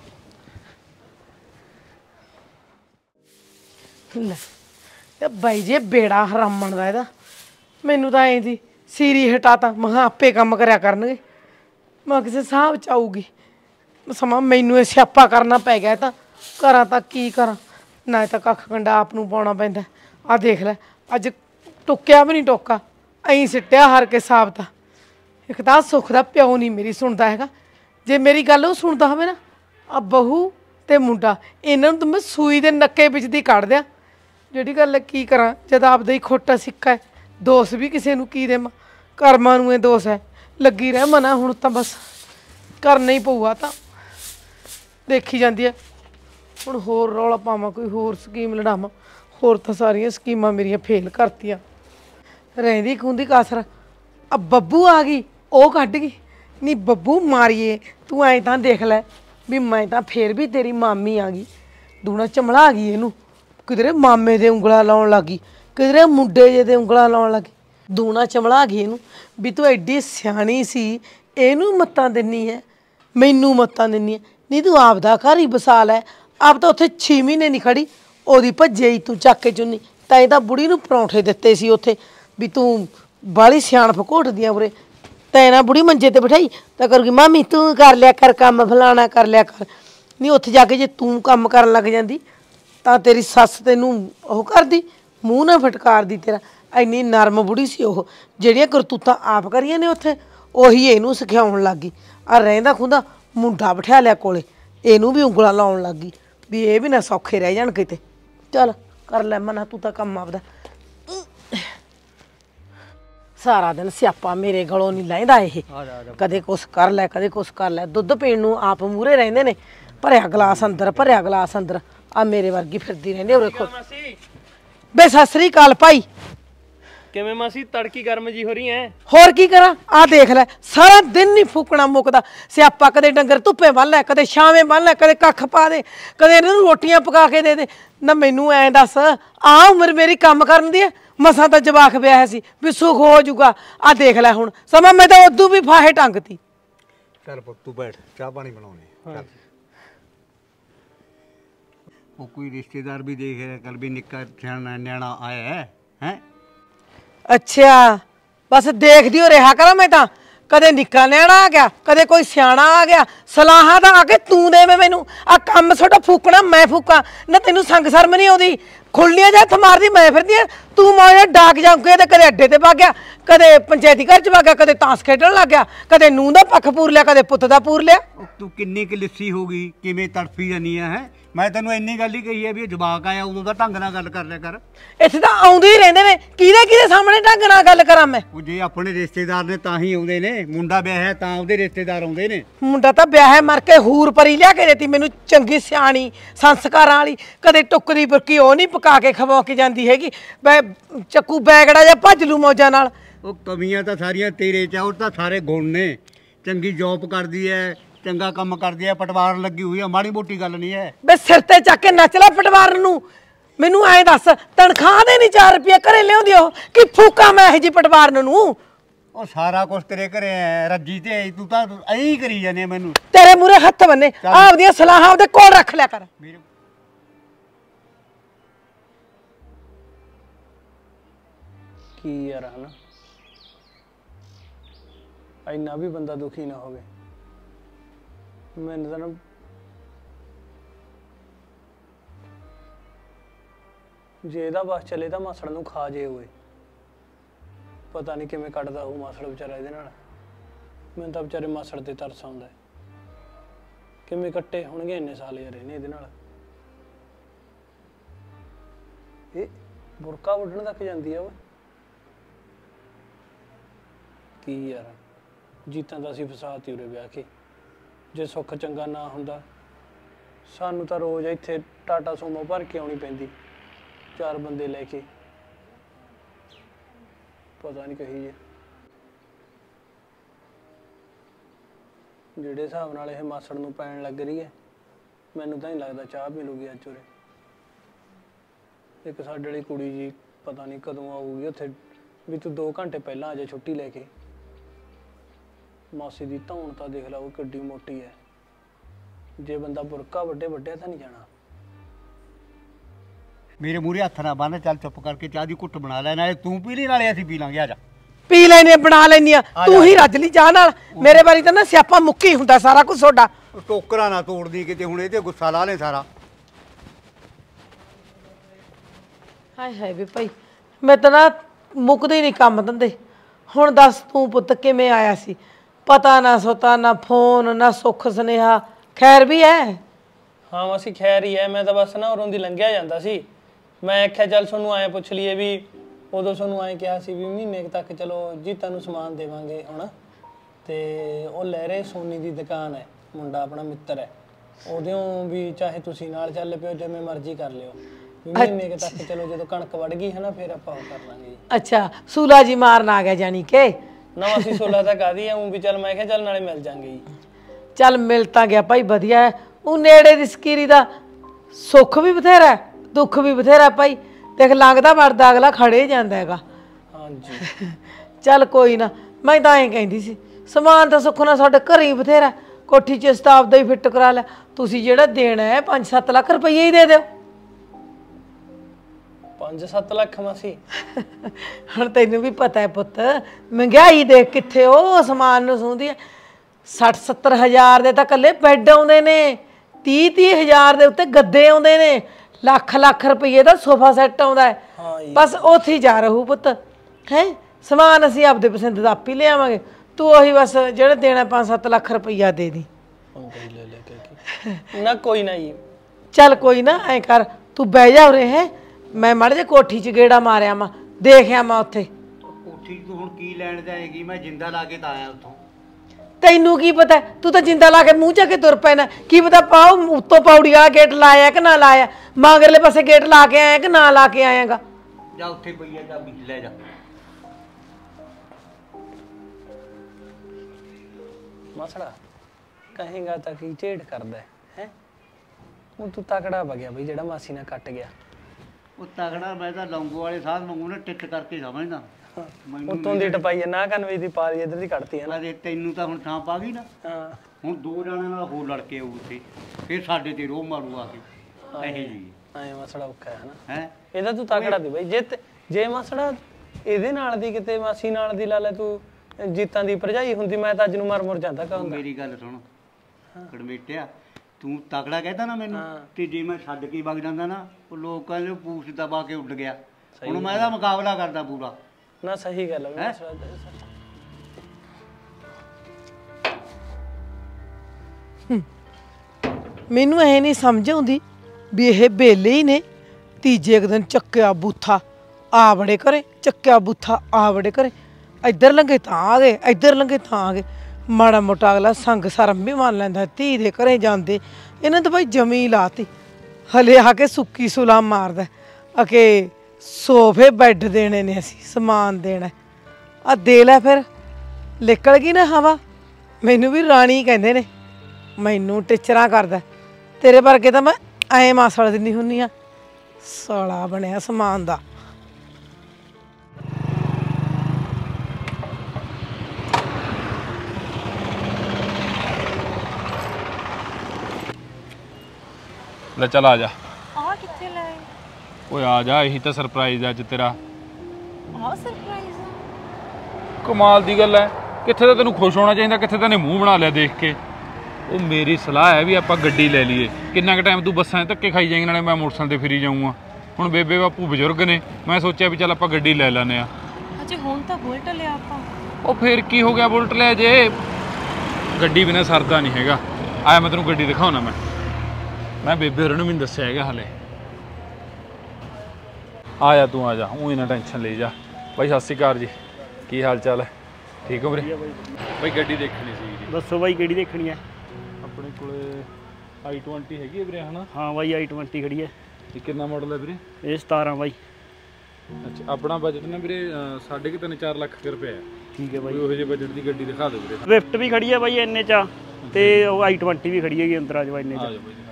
ਲੈ ਇਹ ਬਾਈ ਜੇ ਬੇੜਾ ਹਰਾਮਣ ਦਾ ਇਹਦਾ, ਮੈਨੂੰ ਤਾਂ ਐਂ ਦੀ ਸੀਰੀ ਹਟਾਤਾ। ਮੈਂ ਕਿਹਾ ਆਪੇ ਕੰਮ ਕਰਿਆ ਕਰਨਗੇ, ਮੈਂ ਕਿਸੇ ਹਿਸਾਬ ਚ ਆਊਗੀ। ਸਮਾਂ ਮੈਨੂੰ ਇਹ ਸਿਆਪਾ ਕਰਨਾ ਪੈ ਗਿਆ। ਤਾਂ ਕਰਾਂ ਤਾਂ ਕੀ ਕਰਾਂ, ਨਾ ਤਾਂ ਕੱਖ ਕੰਡਾ ਆਪ ਨੂੰ ਪਾਉਣਾ ਪੈਂਦਾ। ਆਹ ਦੇਖ ਲੈ, ਅੱਜ ਟੁੱਕਿਆ ਵੀ ਨਹੀਂ ਟੋਕਾ, ਐਂ ਸਿੱਟਿਆ ਹਰ ਕੇ ਸਾਬਤਾ। ਇੱਕ ਤਾਂ ਸੁੱਖ ਦਾ ਪਿਓ ਨਹੀਂ ਮੇਰੀ ਸੁਣਦਾ ਹੈਗਾ, ਜੇ ਮੇਰੀ ਗੱਲ ਉਹ ਸੁਣਦਾ ਹੋਵੇ ਨਾ, ਆ ਬਹੂ ਤੇ ਮੁੰਡਾ, ਇਹਨਾਂ ਨੂੰ ਤਾਂ ਮੈਂ ਸੂਈ ਦੇ ਨੱਕੇ ਵਿੱਚ ਦੀ ਕੱਢ ਦਿਆਂ। ਜਿਹੜੀ ਗੱਲ ਕੀ ਕਰਾਂ, ਜਦ ਆਪਦਾ ਹੀ ਖੋਟਾ ਸਿੱਕਾ ਹੈ, ਦੋਸ਼ ਵੀ ਕਿਸੇ ਨੂੰ ਕੀ ਦੇਵਾਂ। ਕਰਮਾਂ ਨੂੰ ਇਹ ਦੋਸ਼ ਹੈ, ਲੱਗੀ ਰਹਿ ਮਨਾ। ਹੁਣ ਤਾਂ ਬਸ ਕਰਨਾ ਹੀ ਪਊਗਾ, ਤਾਂ ਦੇਖੀ ਜਾਂਦੀ ਹੈ। ਹੁਣ ਹੋਰ ਰੌਲਾ ਪਾਵਾਂ, ਕੋਈ ਹੋਰ ਸਕੀਮ ਲੜਾਵਾਂ। ਹੋਰ ਤਾਂ ਸਾਰੀਆਂ ਸਕੀਮਾਂ ਮੇਰੀਆਂ ਫੇਲ ਕਰਤੀਆਂ। ਰਹਿੰਦੀ ਖੁੰਦੀ ਕਾਸਰ ਆ ਬੱਬੂ ਆ ਗਈ, ਉਹ ਕੱਢ ਗਈ। ਨਹੀਂ ਬੱਬੂ ਮਾਰੀਏ, ਤੂੰ ਐਂ ਤਾਂ ਦੇਖ ਲੈ ਵੀ ਮੈਂ ਤਾਂ ਫੇਰ ਵੀ ਤੇਰੀ ਮਾਮੀ ਆ ਗਈ। ਦੂਣਾ ਚਮੜਾ ਆ ਗਈ ਇਹਨੂੰ, ਕਿਧਰੇ ਮਾਮੇ ਦੇ ਉਂਗਲਾਂ ਲਾਉਣ ਲੱਗੀ, ਕਿਧਰੇ ਮੁੰਡੇ ਜੇ ਦੇ ਉਂਗਲਾਂ ਲਾਉਣ ਲੱਗੀ। ਦੂਣਾ ਚਮੜਾ ਆ ਗਈ ਇਹਨੂੰ ਵੀ ਤੂੰ ਐਡੀ ਸਿਆਣੀ ਸੀ, ਇਹਨੂੰ ਮੱਤਾਂ ਦਿੰਨੀ ਹੈ, ਮੈਨੂੰ ਮੱਤਾਂ ਦਿੰਨੀ ਹੈ। ਨਹੀਂ ਤੂੰ ਆਪਦਾ ਘਰ ਹੀ ਬਸਾ ਲੈ। ਆਪ ਤਾਂ ਉੱਥੇ ਛੇ ਮਹੀਨੇ ਨਹੀਂ ਖੜੀ, ਉਹਦੀ ਭੱਜੇ ਹੀ ਤੂੰ ਚੱਕ ਕੇ ਚੁੰਨੀ। ਤਾਂ ਇਹ ਤਾਂ ਬੁੜੀ ਨੂੰ ਪਰੌਂਠੇ ਦਿੱਤੇ ਸੀ ਉੱਥੇ, ਵੀ ਤੂੰ ਬਾਹਲੀ ਸਿਆਣਪ ਘੋਟਦੀਆਂ ਉਰੇ। ਤੈਂ ਨਾ ਬੁੜੀ ਮੰਜੇ ਤੇ ਬਿਠਾਈ ਤਾਂ ਕਰੂਗੀ ਮਾਮੀ ਤੂੰ ਕਰ ਲਿਆ ਕਰ ਕੰਮ, ਫਲਾਣਾ ਕਰ ਲਿਆ ਕਰ। ਨਹੀਂ ਉੱਥੇ ਜਾ ਕੇ ਜੇ ਤੂੰ ਕੰਮ ਕਰਨ ਲੱਗ ਜਾਂਦੀ ਤਾਂ ਤੇਰੀ ਸੱਸ ਤੈਨੂੰ ਉਹ ਕਰਦੀ, ਮੂੰਹ ਨਾ ਫਟਕਾਰਦੀ ਤੇਰਾ। ਇੰਨੀ ਨਰਮ ਬੁੜੀ ਸੀ ਉਹ, ਜਿਹੜੀਆਂ ਕਰਤੂਤਾਂ ਆਪ ਕਰੀਆਂ ਨੇ ਉੱਥੇ, ਉਹੀ ਇਹਨੂੰ ਸਿਖਾਉਣ ਲੱਗ ਗਈ। ਆ ਰਹਿੰਦਾ ਖੁੰਦਾ ਮੁੰਡਾ ਬਿਠਾ ਲਿਆ ਕੋਲੇ, ਇਹਨੂੰ ਵੀ ਉਂਗਲਾਂ ਲਾਉਣ ਲੱਗ ਗਈ ਵੀ ਇਹ ਵੀ ਨਾ ਸੌਖੇ ਰਹਿ ਜਾਣ ਕਿਤੇ। ਚੱਲ ਕਰ ਲੈ ਮਨਾ ਤੂੰ ਤਾਂ ਕੰਮ ਆਪਦਾ। ਸਾਰਾ ਦਿਨ ਸਿਆਪਾ ਮੇਰੇ ਗਲੋਂ ਨਹੀਂ ਲੈਂਦਾ ਇਹ ਕਦੇ ਕੁਛ ਕਰ ਲੈ ਕਦੇ ਕੁਛ ਕਰ ਲੈ ਦੁੱਧ ਪੀਣ ਨੂੰ ਆਪ ਮੂਹਰੇ ਰਹਿੰਦੇ ਨੇ ਭਰਿਆ ਗਲਾਸ ਅੰਦਰ ਭਰਿਆ ਗਲਾਸ ਅੰਦਰ ਆ ਮੇਰੇ ਵਰਗੀ ਫਿਰਦੀ ਰਹਿੰਦੀ ਉਰੇ ਖੁਦ ਬੇ ਸਤਿ ਸ੍ਰੀ ਅਕਾਲ ਭਾਈ ਕਿਵੇਂ ਮਾਸੀ ਤੜਕੀ ਗਰਮ ਜੀ ਹੋ ਰਹੀ ਐ ਹੋਰ ਕੀ ਕਰਾਂ ਆ ਦੇਖ ਲੈ ਸਾਰਾ ਦਿਨ ਨਹੀਂ ਫੂਕਣਾ ਮੁੱਕਦਾ ਸਿਆਪਾ ਕਦੇ ਡੰਗਰ ਧੁੱਪੇ ਬੰਨ ਲੈ ਕਦੇ ਛਾਵੇਂ ਬੰਨ ਲੈ ਕਦੇ ਕੱਖ ਪਾ ਦੇ ਕਦੇ ਇਹਨਾਂ ਨੂੰ ਰੋਟੀਆਂ ਪਕਾ ਕੇ ਦੇ ਦੇ ਨਾ ਮੈਨੂੰ ਐਂ ਦੱਸ ਆ ਉਮਰ ਮੇਰੀ ਕੰਮ ਕਰਨ ਦੀ ਐ ਮਸਾਂ ਤਾਂ ਜਵਾਕ ਵਿਆਹਿਆ ਸੀ ਵੀ ਸੁੱਖ ਹੋ ਜਾਊਗਾ ਆ ਦੇਖ ਲੈ ਹੁਣ ਸਮਾਂ ਮੈਂ ਤਾਂ ਉਦੋਂ ਵੀ ਫਾਹੇ ਟੰਗਤੀ ਚੱਲ ਪੁੱਤ ਤੂੰ ਬੈਠ ਚਾਹ ਪਾਣੀ ਬਣਾਉਣੇ ਚੱਲ ਉਹ ਕੋਈ ਰਿਸ਼ਤੇਦਾਰ ਵੀ ਦੇਖ ਰਿਹਾ ਕੱਲ ਵੀ ਨਿੱਕਾ ਸਿਆਣਾ ਨਿਆਣਾ ਆਇਆ ਹੈ ਹੈ ਅੱਛਾ ਬਸ ਦੇਖਦੀ ਹੋ ਰਿਹਾ ਕਰਾਂ ਮੈਂ ਤਾਂ ਕਦੇ ਨਿੱਕਾ ਨਿਆਣਾ ਆ ਗਿਆ ਕਦੇ ਕੋਈ ਸਿਆਣਾ ਆ ਗਿਆ ਸਲਾਹਾਂ ਤਾਂ ਆ ਕੇ ਤੂੰ ਦੇਵੇਂ ਮੈਨੂੰ ਆ ਕੰਮ ਤੁਹਾਡਾ ਫੂਕਣਾ ਮੈਂ ਫੂਕਾਂ ਨਾ ਤੈਨੂੰ ਸੰਗ ਸ਼ਰਮ ਨਹੀਂ ਆਉਂਦੀ ਖੁੱਲੀਆਂ ਜਾਂ ਹੱਥ ਮਾਰਦੀ ਮੈਂ ਫਿਰਦੀ ਆ ਤੂੰ ਮਾਇਆ ਡਾਕ ਜਾਂਕੇ ਤੇ ਕਦੇ ਅੱਡੇ ਤੇ ਵਗ ਗਿਆ ਕਦੇ ਪੰਚਾਇਤੀ ਘਰ ਚ ਵਗ ਗਿਆ ਕਦੇ ਤਾਂਸ ਖੇਡਣ ਲੱਗ ਗਿਆ ਕਦੇ ਨੂੰਹ ਦਾ ਪੱਖ ਪੂਰ ਲਿਆ ਕਦੇ ਪੁੱਤ ਦਾ ਪੂਰ ਲਿਆ ਤੂੰ ਕਿੰਨੀ ਕਿ ਲਿੱਸੀ ਹੋ ਗਈ ਕਿਵੇਂ ਤੜਫੀ ਜਾਨੀ ਆ ਹੈ ਮੈਂ ਤੈਨੂੰ ਇੰਨੀ ਗੱਲ ਹੀ ਕਹੀ ਹੈ ਵੀ ਜਵਾਕ ਆਇਆ ਉਦੋਂ ਦਾ ਢੰਗ ਨਾਲ ਗੱਲ ਕਰ ਲਿਆ ਕਰ ਇੱਥੇ ਤਾਂ ਆਉਂਦੇ ਹੀ ਰਹਿੰਦੇ ਨੇ ਕਿਹਦੇ ਕਿਹਦੇ ਸਾਹਮਣੇ ਢੰਗ ਨਾਲ ਗੱਲ ਕਰਾਂ ਮੈਂ ਉਹ ਜੇ ਆਪਣੇ ਰਿਸ਼ਤੇਦਾਰ ਨੇ ਤਾਂ ਹੀ ਆਉਂਦੇ ਨੇ ਮੁੰਡਾ ਵਿਆਹਿਆ ਤਾਂ ਉਹਦੇ ਰਿਸ਼ਤੇਦਾਰ ਆਉਂਦੇ ਨੇ ਮੁੰਡਾ ਤਾਂ ਵਿਆਹ ਹੈ ਮਰ ਕੇ ਹੂਰ ਪਰੀ ਲਿਆ ਕੇ ਦੇਤੀ ਮੈਨੂੰ ਚੰਗੀ ਸਿਆਣੀ ਸੰਸਕਾਰਾਂ ਵਾਲੀ ਕਦੇ ਟੁੱਕਦੀ ਬੁਰਕੀ ਉਹ ਨਹੀਂ ਪਕਾ ਕੇ ਖਵਾ ਕੇ ਜਾਂਦੀ ਹੈਗੀ ਬੈ ਚੱਕੂ ਬੈਗੜਾ ਜਾਂ ਭੱਜ ਲੂ ਮੌਜਾਂ ਨਾਲ ਉਹ ਕਮੀਆਂ ਤਾਂ ਸਾਰੀਆਂ ਤੇਰੇ ਚ ਆ ਉਹ ਤਾਂ ਸਾਰੇ ਗੁਣ ਨੇ ਚੰਗੀ ਜੌਬ ਕਰਦੀ ਐ ਚੰਗਾ ਕੰਮ ਕਰਦੀ ਐ ਪਟਵਾਰ ਲੱਗੀ ਹੋਈ ਆ ਮਾੜੀ ਮੋਟੀ ਗੱਲ ਨਹੀਂ ਐ ਬੇ ਸਿਰ ਤੇ ਚੱਕ ਕੇ ਨੱਚ ਲੈ ਪਟਵਾਰ ਨੂੰ ਮੈਨੂੰ ਐਂ ਦੱਸ ਤਨਖਾਹ ਦੇ ਨਹੀਂ ਚਾਰ ਰੁਪਏ ਘਰੇ ਲਿਆਉਂਦੀ ਉਹ ਕਿ ਫੂਕਾ ਮੈਂ ਇਹ ਜੀ ਪਟਵਾਰ ਨੂੰ ਉਹ ਸਾਰਾ ਕੁਝ ਤੇਰੇ ਘਰੇ ਐ ਰੱਜੀ ਤੇ ਤੂੰ ਤਾਂ ਐਂ ਹੀ ਕਰੀ ਜਾਂਦੇ ਮੈਨੂੰ ਤੇਰੇ ਮੂਰੇ ਹੱਥ ਬੰਨੇ ਆਪਦੀਆਂ ਸਲਾਹਾਂ ਉਹਦੇ ਕੋਲ ਰੱਖ ਲਿਆ ਕਰ ਕੀ ਯਾਰ ਹਨਾ ਇੰਨਾ ਵੀ ਬੰਦਾ ਦੁਖੀ ਨਾ ਹੋਵੇ ਮੈਨੂੰ ਤਾਂ ਨਾ ਜੇ ਇਹਦਾ ਬਸ ਚੱਲੇ ਤਾਂ ਮਾਸੜ ਨੂੰ ਖਾ ਜੇ ਹੋਏ ਪਤਾ ਨਹੀਂ ਕਿਵੇਂ ਕੱਢਦਾ ਉਹ ਮਾਸੜ ਵਿਚਾਰਾ ਇਹਦੇ ਨਾਲ ਮੈਨੂੰ ਤਾਂ ਵਿਚਾਰੇ ਮਾਸੜ ਤੇ ਤਰਸ ਆਉਂਦਾ ਕਿਵੇਂ ਕੱਟੇ ਹੋਣਗੇ ਇੰਨੇ ਸਾਲ ਯਾਰ ਇਹਨੇ ਇਹਦੇ ਨਾਲ ਇਹ ਬੁਰਕਾ ਵੱਢਣ ਤੱਕ ਜਾਂਦੀ ਆ ਓਏ ਕੀ ਯਾਰ ਜੀਤਾਂ ਦਾ ਅਸੀਂ ਫਸਾਤੀ ਉਰੇ ਵਿਆਹ ਕੇ ਜੇ ਸੁੱਖ ਚੰਗਾ ਨਾ ਹੁੰਦਾ ਸਾਨੂੰ ਤਾਂ ਰੋਜ਼ ਇੱਥੇ ਟਾਟਾ ਸੋਮੋ ਭਰ ਕੇ ਆਉਣੀ ਪੈਂਦੀ ਚਾਰ ਬੰਦੇ ਲੈ ਕੇ ਪਤਾ ਨਹੀਂ ਕਹੀ ਜੇ ਜਿਹੜੇ ਹਿਸਾਬ ਨਾਲ ਇਹ ਮਾਸੜ ਨੂੰ ਪੈਣ ਲੱਗ ਰਹੀ ਹੈ ਮੈਨੂੰ ਤਾਂ ਨਹੀਂ ਲੱਗਦਾ ਚਾਹ ਮਿਲੂਗੀ ਅੱਜ ਉਰੇ ਇੱਕ ਸਾਡੇ ਵਾਲੀ ਕੁੜੀ ਜੀ ਪਤਾ ਨਹੀਂ ਕਦੋਂ ਆਊਗੀ ਉੱਥੇ ਵੀ ਤੂੰ ਦੋ ਘੰਟੇ ਪਹਿਲਾਂ ਆ ਜਾ ਛੁੱਟੀ ਲੈ ਕੇ ਮਾਸੀ ਦੀ ਧੌਣ ਤਾਂ ਦੇਖ ਲਾ ਉਹ ਕਿੱਡੀ ਮੋਟੀ ਹੈ ਜੇ ਬੰਦਾ ਬੁਰਕਾ ਵੱਡੇ ਵੱਡਿਆ ਤਾਂ ਨਹੀਂ ਜਾਣਾ ਮੇਰੇ ਮੂਹਰੇ ਹੱਥ ਨਾ ਬੰਨ ਚੱਲ ਚੁੱਪ ਕਰਕੇ ਚਾਹ ਦੀ ਘੁੱਟ ਬਣਾ ਲੈ ਨਾਲੇ ਤੂੰ ਪੀ ਲਈ ਨਾਲੇ ਅਸੀਂ ਪੀ ਲਾਂਗੇ ਆ ਜਾ ਪੀ ਲੈਨੇ ਬਣਾ ਲੈਨੀ ਆ ਤੂੰ ਹੀ ਰੱਜ ਲਈ ਚਾਹ ਨਾਲ ਮੇਰੇ ਬਾਰੀ ਤਾਂ ਨਾ ਸਿਆਪਾ ਮੁੱਕੀ ਹੁੰਦਾ ਸਾਰਾ ਕੁਝ ਤੁਹਾਡਾ ਟੋਕਰਾ ਨਾ ਤੋੜਦੀ ਕਿਤੇ ਹੁਣ ਇਹਦੇ ਗੁੱਸਾ ਲਾ ਲੈ ਸਾਰਾ ਹਾਏ ਹਾਏ ਵੀ ਭਾਈ ਮੈਂ ਤਾਂ ਨਾ ਮੁੱਕਦੇ ਨਹੀਂ ਕੰਮ ਧੰਦੇ ਹੁਣ ਦੱਸ ਤੂੰ ਪੁੱਤ ਕਿਵੇਂ ਆਇਆ ਸੀ ਪਤਾ ਨਾ ਸੋਤਾ ਨਾ ਫੋਨ ਨਾ ਸੁੱਖ ਸੁਨੇਹਾ ਖੈਰ ਵੀ ਹੈ ਹਾਂ ਮਾਸੀ ਖੈਰ ਹੀ ਹੈ ਮੈਂ ਤਾਂ ਬਸ ਨਾ ਉਰੋਂ ਦੀ ਲੰਘਿਆ ਜਾਂਦਾ ਸੀ ਮੈਂ ਆਖਿਆ ਚੱਲ ਤੁਹਾਨੂੰ ਆਏ ਪੁੱਛ ਲਈਏ ਵੀ ਉਦੋਂ ਤੁਹਾਨੂੰ ਆਏ ਕਿਹਾ ਸੀ ਵੀ ਮਹੀਨੇ ਤੱਕ ਚਲੋ ਜੀਤਾਂ ਨੂੰ ਸਮਾਨ ਦੇਵਾਂਗੇ ਹੁਣ ਤੇ ਉਹ ਲਹਿਰੇ ਸੋਨੀ ਦੀ ਦੁਕਾਨ ਹੈ ਮੁੰਡਾ ਆਪਣਾ ਮਿੱਤਰ ਹੈ ਉਹਦਿਓਂ ਵੀ ਚਾਹੇ ਤੁਸੀਂ ਨਾਲ ਚੱਲ ਪਿਓ ਜਿਵੇਂ ਮਰਜ਼ੀ ਕਰ ਲਿਓ ਮਹੀਨੇ ਤੱਕ ਚਲੋ ਜਦੋਂ ਕਣਕ ਵੜ ਗਈ ਹੈ ਨਾ ਫਿਰ ਆਪਾਂ ਉਹ ਕਰ ਲਾਂਗੇ ਅੱਛਾ ਸੂਲਾ ਜੀ ਮਾਰਨ ਆ ਗਿਆ ਜਾਨੀ ਕਿ ਨਾ ਅਸੀਂ ਸੋਲਾ ਤਾਂ ਕਾਦੀ ਆ ਉਹ ਵੀ ਚੱਲ ਮੈਂ ਕਿਹਾ ਚੱਲ ਨਾਲੇ ਮਿਲ ਜਾਾਂਗੇ ਜੀ ਚੱਲ ਮਿਲ ਤਾਂ ਗਿਆ ਭਾਈ ਵਧੀਆ ਉਹ ਨੇੜੇ ਦੀ ਸਕੀਰੀ ਦਾ ਸੁੱਖ ਵੀ ਬਥੇਰਾ ਦੁੱਖ ਵੀ ਬਥੇਰਾ ਭਾਈ ਦੇਖ ਲੰਘਦਾ ਵੜਦਾ ਅਗਲਾ ਖੜੇ ਜਾਂਦਾ ਹੈਗਾ ਹਾਂਜੀ ਚੱਲ ਕੋਈ ਨਾ ਮੈਂ ਤਾਂ ਐਂ ਕਹਿੰਦੀ ਸੀ ਸਮਾਨ ਤਾਂ ਸੁੱਖ ਨਾਲ ਸਾਡੇ ਘਰੇ ਹੀ ਬਥੇਰਾ ਕੋਠੀ 'ਚ ਸਟਾਫ ਦਾ ਹੀ ਫਿੱਟ ਕਰਾ ਲਿਆ ਤੁਸੀਂ ਜਿਹੜਾ ਦੇਣਾ ਹੈ ਪੰਜ ਸੱਤ ਲੱਖ ਰੁਪਈਆ ਹੀ ਦੇ ਦਿਓ ਪੰਜ ਸੱਤ ਲੱਖ ਮਾਸੀ ਹੁਣ ਤੈਨੂੰ ਵੀ ਪਤਾ ਹੈ ਪੁੱਤ ਮਹਿੰਗਾਈ ਦੇਖ ਕਿੱਥੇ ਉਹ ਸਮਾਨ ਨੂੰ ਸੂੰਦੀ ਹੈ ਸੱਠ ਸੱਤਰ ਹਜ਼ਾਰ ਦੇ ਤਾਂ ਇਕੱਲੇ ਬੈੱਡ ਆਉਂਦੇ ਨੇ ਤੀਹ ਤੀਹ ਹਜ਼ਾਰ ਦੇ ਉੱਤੇ ਗੱਦੇ ਆਉਂਦੇ ਨੇ ਲੱਖ ਲੱਖ ਰੁਪਏ ਦਾ ਸੋਫਾ ਸੈੱਟ ਆਉਂਦਾ ਹੈ ਬਸ ਉੱਥੇ ਹੀ ਜਾ ਰਹੂ ਪੁੱਤ ਹੈ ਸਮਾਨ ਅਸੀਂ ਆਪਦੇ ਪਸੰਦ ਦਾ ਆਪ ਹੀ ਲਿਆਵਾਂਗੇ ਤੂੰ ਉਹੀ ਬਸ ਜਿਹੜਾ ਦੇਣਾ ਪੰਜ ਸੱਤ ਲੱਖ ਰੁਪਈਆ ਦੇ ਦੀ ਨਾ ਕੋਈ ਨਾ ਜੀ ਚੱਲ ਕੋਈ ਨਾ ਐਂ ਕਰ ਤੂੰ ਬਹਿ ਜਾ ਉਰੇ ਹੈ ਮੈਂ ਮਾੜੇ ਜੇ ਕੋਠੀ 'ਚ ਗੇੜਾ ਮਾਰਿਆ ਮਾ ਦੇਖਿਆ ਮੈਂ ਉੱਥੇ ਉੱਥੇ ਤੂੰ ਹੁਣ ਕੀ ਲੈਣ ਜਾਏਗੀ? ਮੈਂ ਜਿੰਦਾ ਲਾ ਕੇ ਤਾਂ ਆਇਆ ਉੱਥੋਂ। ਤੈਨੂੰ ਕੀ ਪਤਾ, ਤੂੰ ਤਾਂ ਜਿੰਦਾ ਲਾ ਕੇ ਮੂੰਹ ਚ ਕੇ ਤੁਰ ਪੈਣਾ। ਕੀ ਪਤਾ ਪਾਉ ਉੱਤੋਂ ਪੌੜੀ ਵਾਲਾ ਗੇਟ ਲਾਇਆ ਕਿ ਨਾ ਲਾਇਆ, ਮਗਰਲੇ ਪਾਸੇ ਗੇਟ ਲਾ ਕੇ ਆਇਆ ਕਿ ਨਾ ਲਾ ਕੇ ਆਏਗਾ। ਜਾ ਉੱਥੇ ਪਈ ਆ ਚਾਬੀ, ਲੈ ਜਾ। ਮਸੜਾ ਕਹੇਗਾ ਤਾਂ ਕੀ ਝੇੜ ਕਰਦਾ ਹੈ ਹੈਂ? ਹੁਣ ਤੂੰ ਤਕੜਾ ਵਗਿਆ ਬਈ ਜਿਹੜਾ ਮਾਸੀ ਨਾਲ ਕੱਟ ਗਿਆ। ਉਹ ਤਗੜਾ ਮੈਂ ਤਾਂ ਲੌਂਗੋ ਵਾਲੇ ਸਾਧ ਮੰਗੂ ਨਾ ਟਿੱਟ ਕਰਕੇ ਸਮਝਦਾ। ਉਤੋਂ ਦੀ ਟਪਾਈ ਹੈ ਨਾ ਕਨਵੇ ਦੀ ਪਾਰੀ ਇਧਰ ਦੀ ਕੱਢਤੀ ਹੈ ਨਾ। ਅਰੇ ਤੈਨੂੰ ਤਾਂ ਹੁਣ ਥਾਂ ਪਾ ਗਈ ਨਾ। ਹਾਂ ਹੁਣ ਦੋ ਜਣਿਆਂ ਨਾਲ ਹੋਰ ਲੜ ਕੇ ਆਊ ਉੱਥੇ, ਫਿਰ ਸਾਡੇ ਤੇ ਰੋਹ ਮਾਰੂ ਆ ਕੇ ਇਹ ਜੀ। ਐ ਮਸੜਾ ਔਖਾ ਹੈ ਨਾ ਹੈ ਇਹਦਾ ਤੂੰ ਤਕੜਾ ਦੀ ਬਈ। ਜੇ ਤੇ- ਜੇ ਮਸੜਾ ਇਹਦੇ ਨਾਲ ਦੀ ਕਿਤੇ ਮਾਸੀ ਨਾਲ ਦੀ ਲਾ ਲੈ ਤੂੰ ਜੀਤਾਂ ਦੀ ਭਰਜਾਈ ਹੁੰਦੀ, ਮੈਂ ਤਾਂ ਅੱਜ ਨੂੰ ਮਰ ਮੁਰ ਜਾਂਦਾ ਕਹਾਂ। ਮੇਰੀ ਗੱਲ ਸੁਣ ਕੜਮੇਟਿਆ, ਤੂੰ ਤਕੜਾ ਕਹਿੰਦਾ ਨਾ ਮੈਨੂੰ, ਤੇ ਜੇ ਮੈਂ ਛੱਡ ਕੇ ਵਗ ਜਾਂਦਾ ਨਾ, ਉਹ ਲੋਕ ਕਹਿੰਦੇ ਪੂਛ ਦਬਾ ਕੇ ਉੱਡ ਗਿਆ। ਹੁਣ ਮੈਂ ਇਹਦਾ ਮੁਕਾਬਲਾ ਕਰਦਾ ਪੂਰਾ। ਨਾ ਸਹੀ ਗੱਲ ਹੈ ਹੈਂ? ਮਸੜਾ। ਮੈਨੂੰ ਇਹ ਨਹੀਂ ਸਮਝ ਆਉਂਦੀ ਵੀ ਇਹ ਬੇਲੇ ਹੀ ਨੇ। ਤੀਜੇ ਕੁ ਦਿਨ ਚੱਕਿਆ ਬੂਥਾ ਆ ਬੜੇ ਘਰੇ, ਚੱਕਿਆ ਬੂਥਾ ਆ ਬੜੇ ਘਰੇ। ਇੱਧਰ ਲੰਘੇ ਤਾਂ ਆ ਗਏ, ਇੱਧਰ ਲੰਘੇ ਤਾਂ ਆ ਗਏ। ਮਾੜਾ ਮੋਟਾ ਅਗਲਾ ਸੰਗ ਸ਼ਰਮ ਵੀ ਮੰਨ ਲੈਂਦਾ, ਧੀ ਦੇ ਘਰੇ ਜਾਂਦੇ। ਇਹਨਾਂ ਤਾਂ ਭਾਈ ਜਮੀ ਲਾਤੀ। ਹਲੇ ਆ ਕੇ ਸੁੱਕੀ ਸੁਲਾ ਮਾਰਦਾ ਅਕੇ ਸੋਫੇ ਬੈੱਡ ਦੇਣੇ ਨੇ, ਅਸੀਂ ਸਮਾਨ ਦੇਣਾ। ਆ ਦੇ ਲੈ ਫਿਰ, ਨਿਕਲ ਗਈ ਨਾ ਹਵਾ। ਮੈਨੂੰ ਵੀ ਰਾਣੀ ਕਹਿੰਦੇ ਨੇ, ਮੈਨੂੰ ਟਿਚਰਾਂ ਕਰਦਾ। ਤੇਰੇ ਵਰਗੇ ਤਾਂ ਮੈਂ ਐਂ ਮਾਸੜ ਦਿੰਦੀ ਹੁੰਨੀ ਆ। ਸਾਲਾ ਬਣਿਆ ਸਮਾਨ ਦਾ। ਲੈ ਚੱਲ ਆ ਜਾ। ਆ ਕਿੱਥੇ ਲੈ ਆਏ? ਓਏ ਆ ਜਾ, ਇਹੀ ਤਾਂ ਸਰਪ੍ਰਾਈਜ਼ ਅੱਜ ਤੇਰਾ। ਆ ਸਰਪ੍ਰਾਈਜ਼ ਆ? ਕਮਾਲ ਦੀ ਗੱਲ ਹੈ। ਕਿੱਥੇ ਤਾਂ ਤੈਨੂੰ ਖੁਸ਼ ਹੋਣਾ ਚਾਹੀਦਾ, ਕਿੱਥੇ ਤਾਂ ਨੇ ਮੂੰਹ ਬਣਾ ਲਿਆ ਦੇਖ ਕੇ। ਉਹ ਮੇਰੀ ਸਲਾਹ ਹੈ ਵੀ ਆਪਾਂ ਗੱਡੀ ਲੈ ਲਈਏ। ਕਿੰਨਾ ਕੁ ਟਾਈਮ ਤੂੰ ਬੱਸਾਂ 'ਚ ਧੱਕੇ ਖਾਈ ਜਾਏਂਗੇ, ਨਾਲੇ ਮੈਂ ਮੋਟਰਸਾਈਕਲ ਤੇ ਫਿਰੀ ਜਾਊਂਗਾ। ਹੁਣ ਬੇਬੇ ਬਾਪੂ ਬਜ਼ੁਰਗ ਨੇ, ਮੈਂ ਸੋਚਿਆ ਵੀ ਚੱਲ ਆਪਾਂ ਗੱਡੀ ਲੈ ਲੈਂਦੇ ਆ। ਅਜੇ ਹੁਣ ਤਾਂ ਬੁਲਟ ਲਿਆ ਆਪਾਂ। ਉਹ ਫੇਰ ਕੀ ਹੋ ਗਿਆ, ਬੁਲਟ ਲੈ ਜੇ। ਗੱਡੀ ਬਿਨਾਂ ਸਰਦਾ ਨਹੀਂ ਹੈਗਾ। ਆਇਆ ਮੈਂ ਤੈਨੂੰ ਗੱਡੀ ਦਿਖਾਉਣਾ। ਮੈਂ ਮੈਂ ਬੇਬੇ ਹੋਰਾਂ ਨੂੰ ਮੈਨੂੰ ਦੱਸਿਆ ਹੈਗਾ ਹਾਲੇ। ਆ ਜਾ ਤੂੰ, ਆ ਜਾ, ਊਂ ਨਾ ਟੈਨਸ਼ਨ ਲਈ ਜਾ। ਬਾਈ ਸਤਿ ਸ਼੍ਰੀ ਅਕਾਲ ਜੀ, ਕੀ ਹਾਲ ਚਾਲ ਹੈ? ਠੀਕ ਹੋ ਵੀਰੇ? ਬਾਈ ਗੱਡੀ ਦੇਖਣੀ ਸੀ ਜੀ। ਦੱਸੋ ਬਾਈ ਕਿਹੜੀ ਦੇਖਣੀ ਹੈ? ਆਪਣੇ ਕੋਲੇ ਆਈ ਟਵੰਟੀ ਹੈਗੀ ਹੈ ਵੀਰੇ, ਹਨਾ? ਹਾਂ ਬਾਈ ਆਈ ਟਵੰਟੀ ਖੜੀ ਹੈ। ਇਹ ਕਿੰਨਾ ਮਾਡਲ ਹੈ ਵੀਰੇ? ਇਹ ਸਤਾਰਾਂ ਬਾਈ। ਅੱਛਾ, ਆਪਣਾ ਬਜਟ ਨਾ ਵੀਰੇ ਸਾਢੇ ਕੁ ਤਿੰਨ ਚਾਰ ਲੱਖ ਰੁਪਏ ਹੈ। ਠੀਕ ਹੈ ਬਾਈ। ਉਹੋ ਜਿਹੇ ਬਜਟ ਦੀ ਗੱਡੀ ਦਿਖਾ ਦਿਓ ਵੀਰੇ। ਸਵਿਫਟ ਵੀ ਖੜੀ ਹੈ ਬਾਈ ਇੰਨੇ ਚ, ਤੇ ਉਹ ਆਈ ਟਵੰਟੀ ਵੀ ਖੜੀ ਹੈਗੀ ਅੰਦਰ ਆ ਜਾ ਇੰਨੇ ਆ ਚ। ਜਾਓ ਬਾਈ ਦਿਖਾ ਦਿਓ।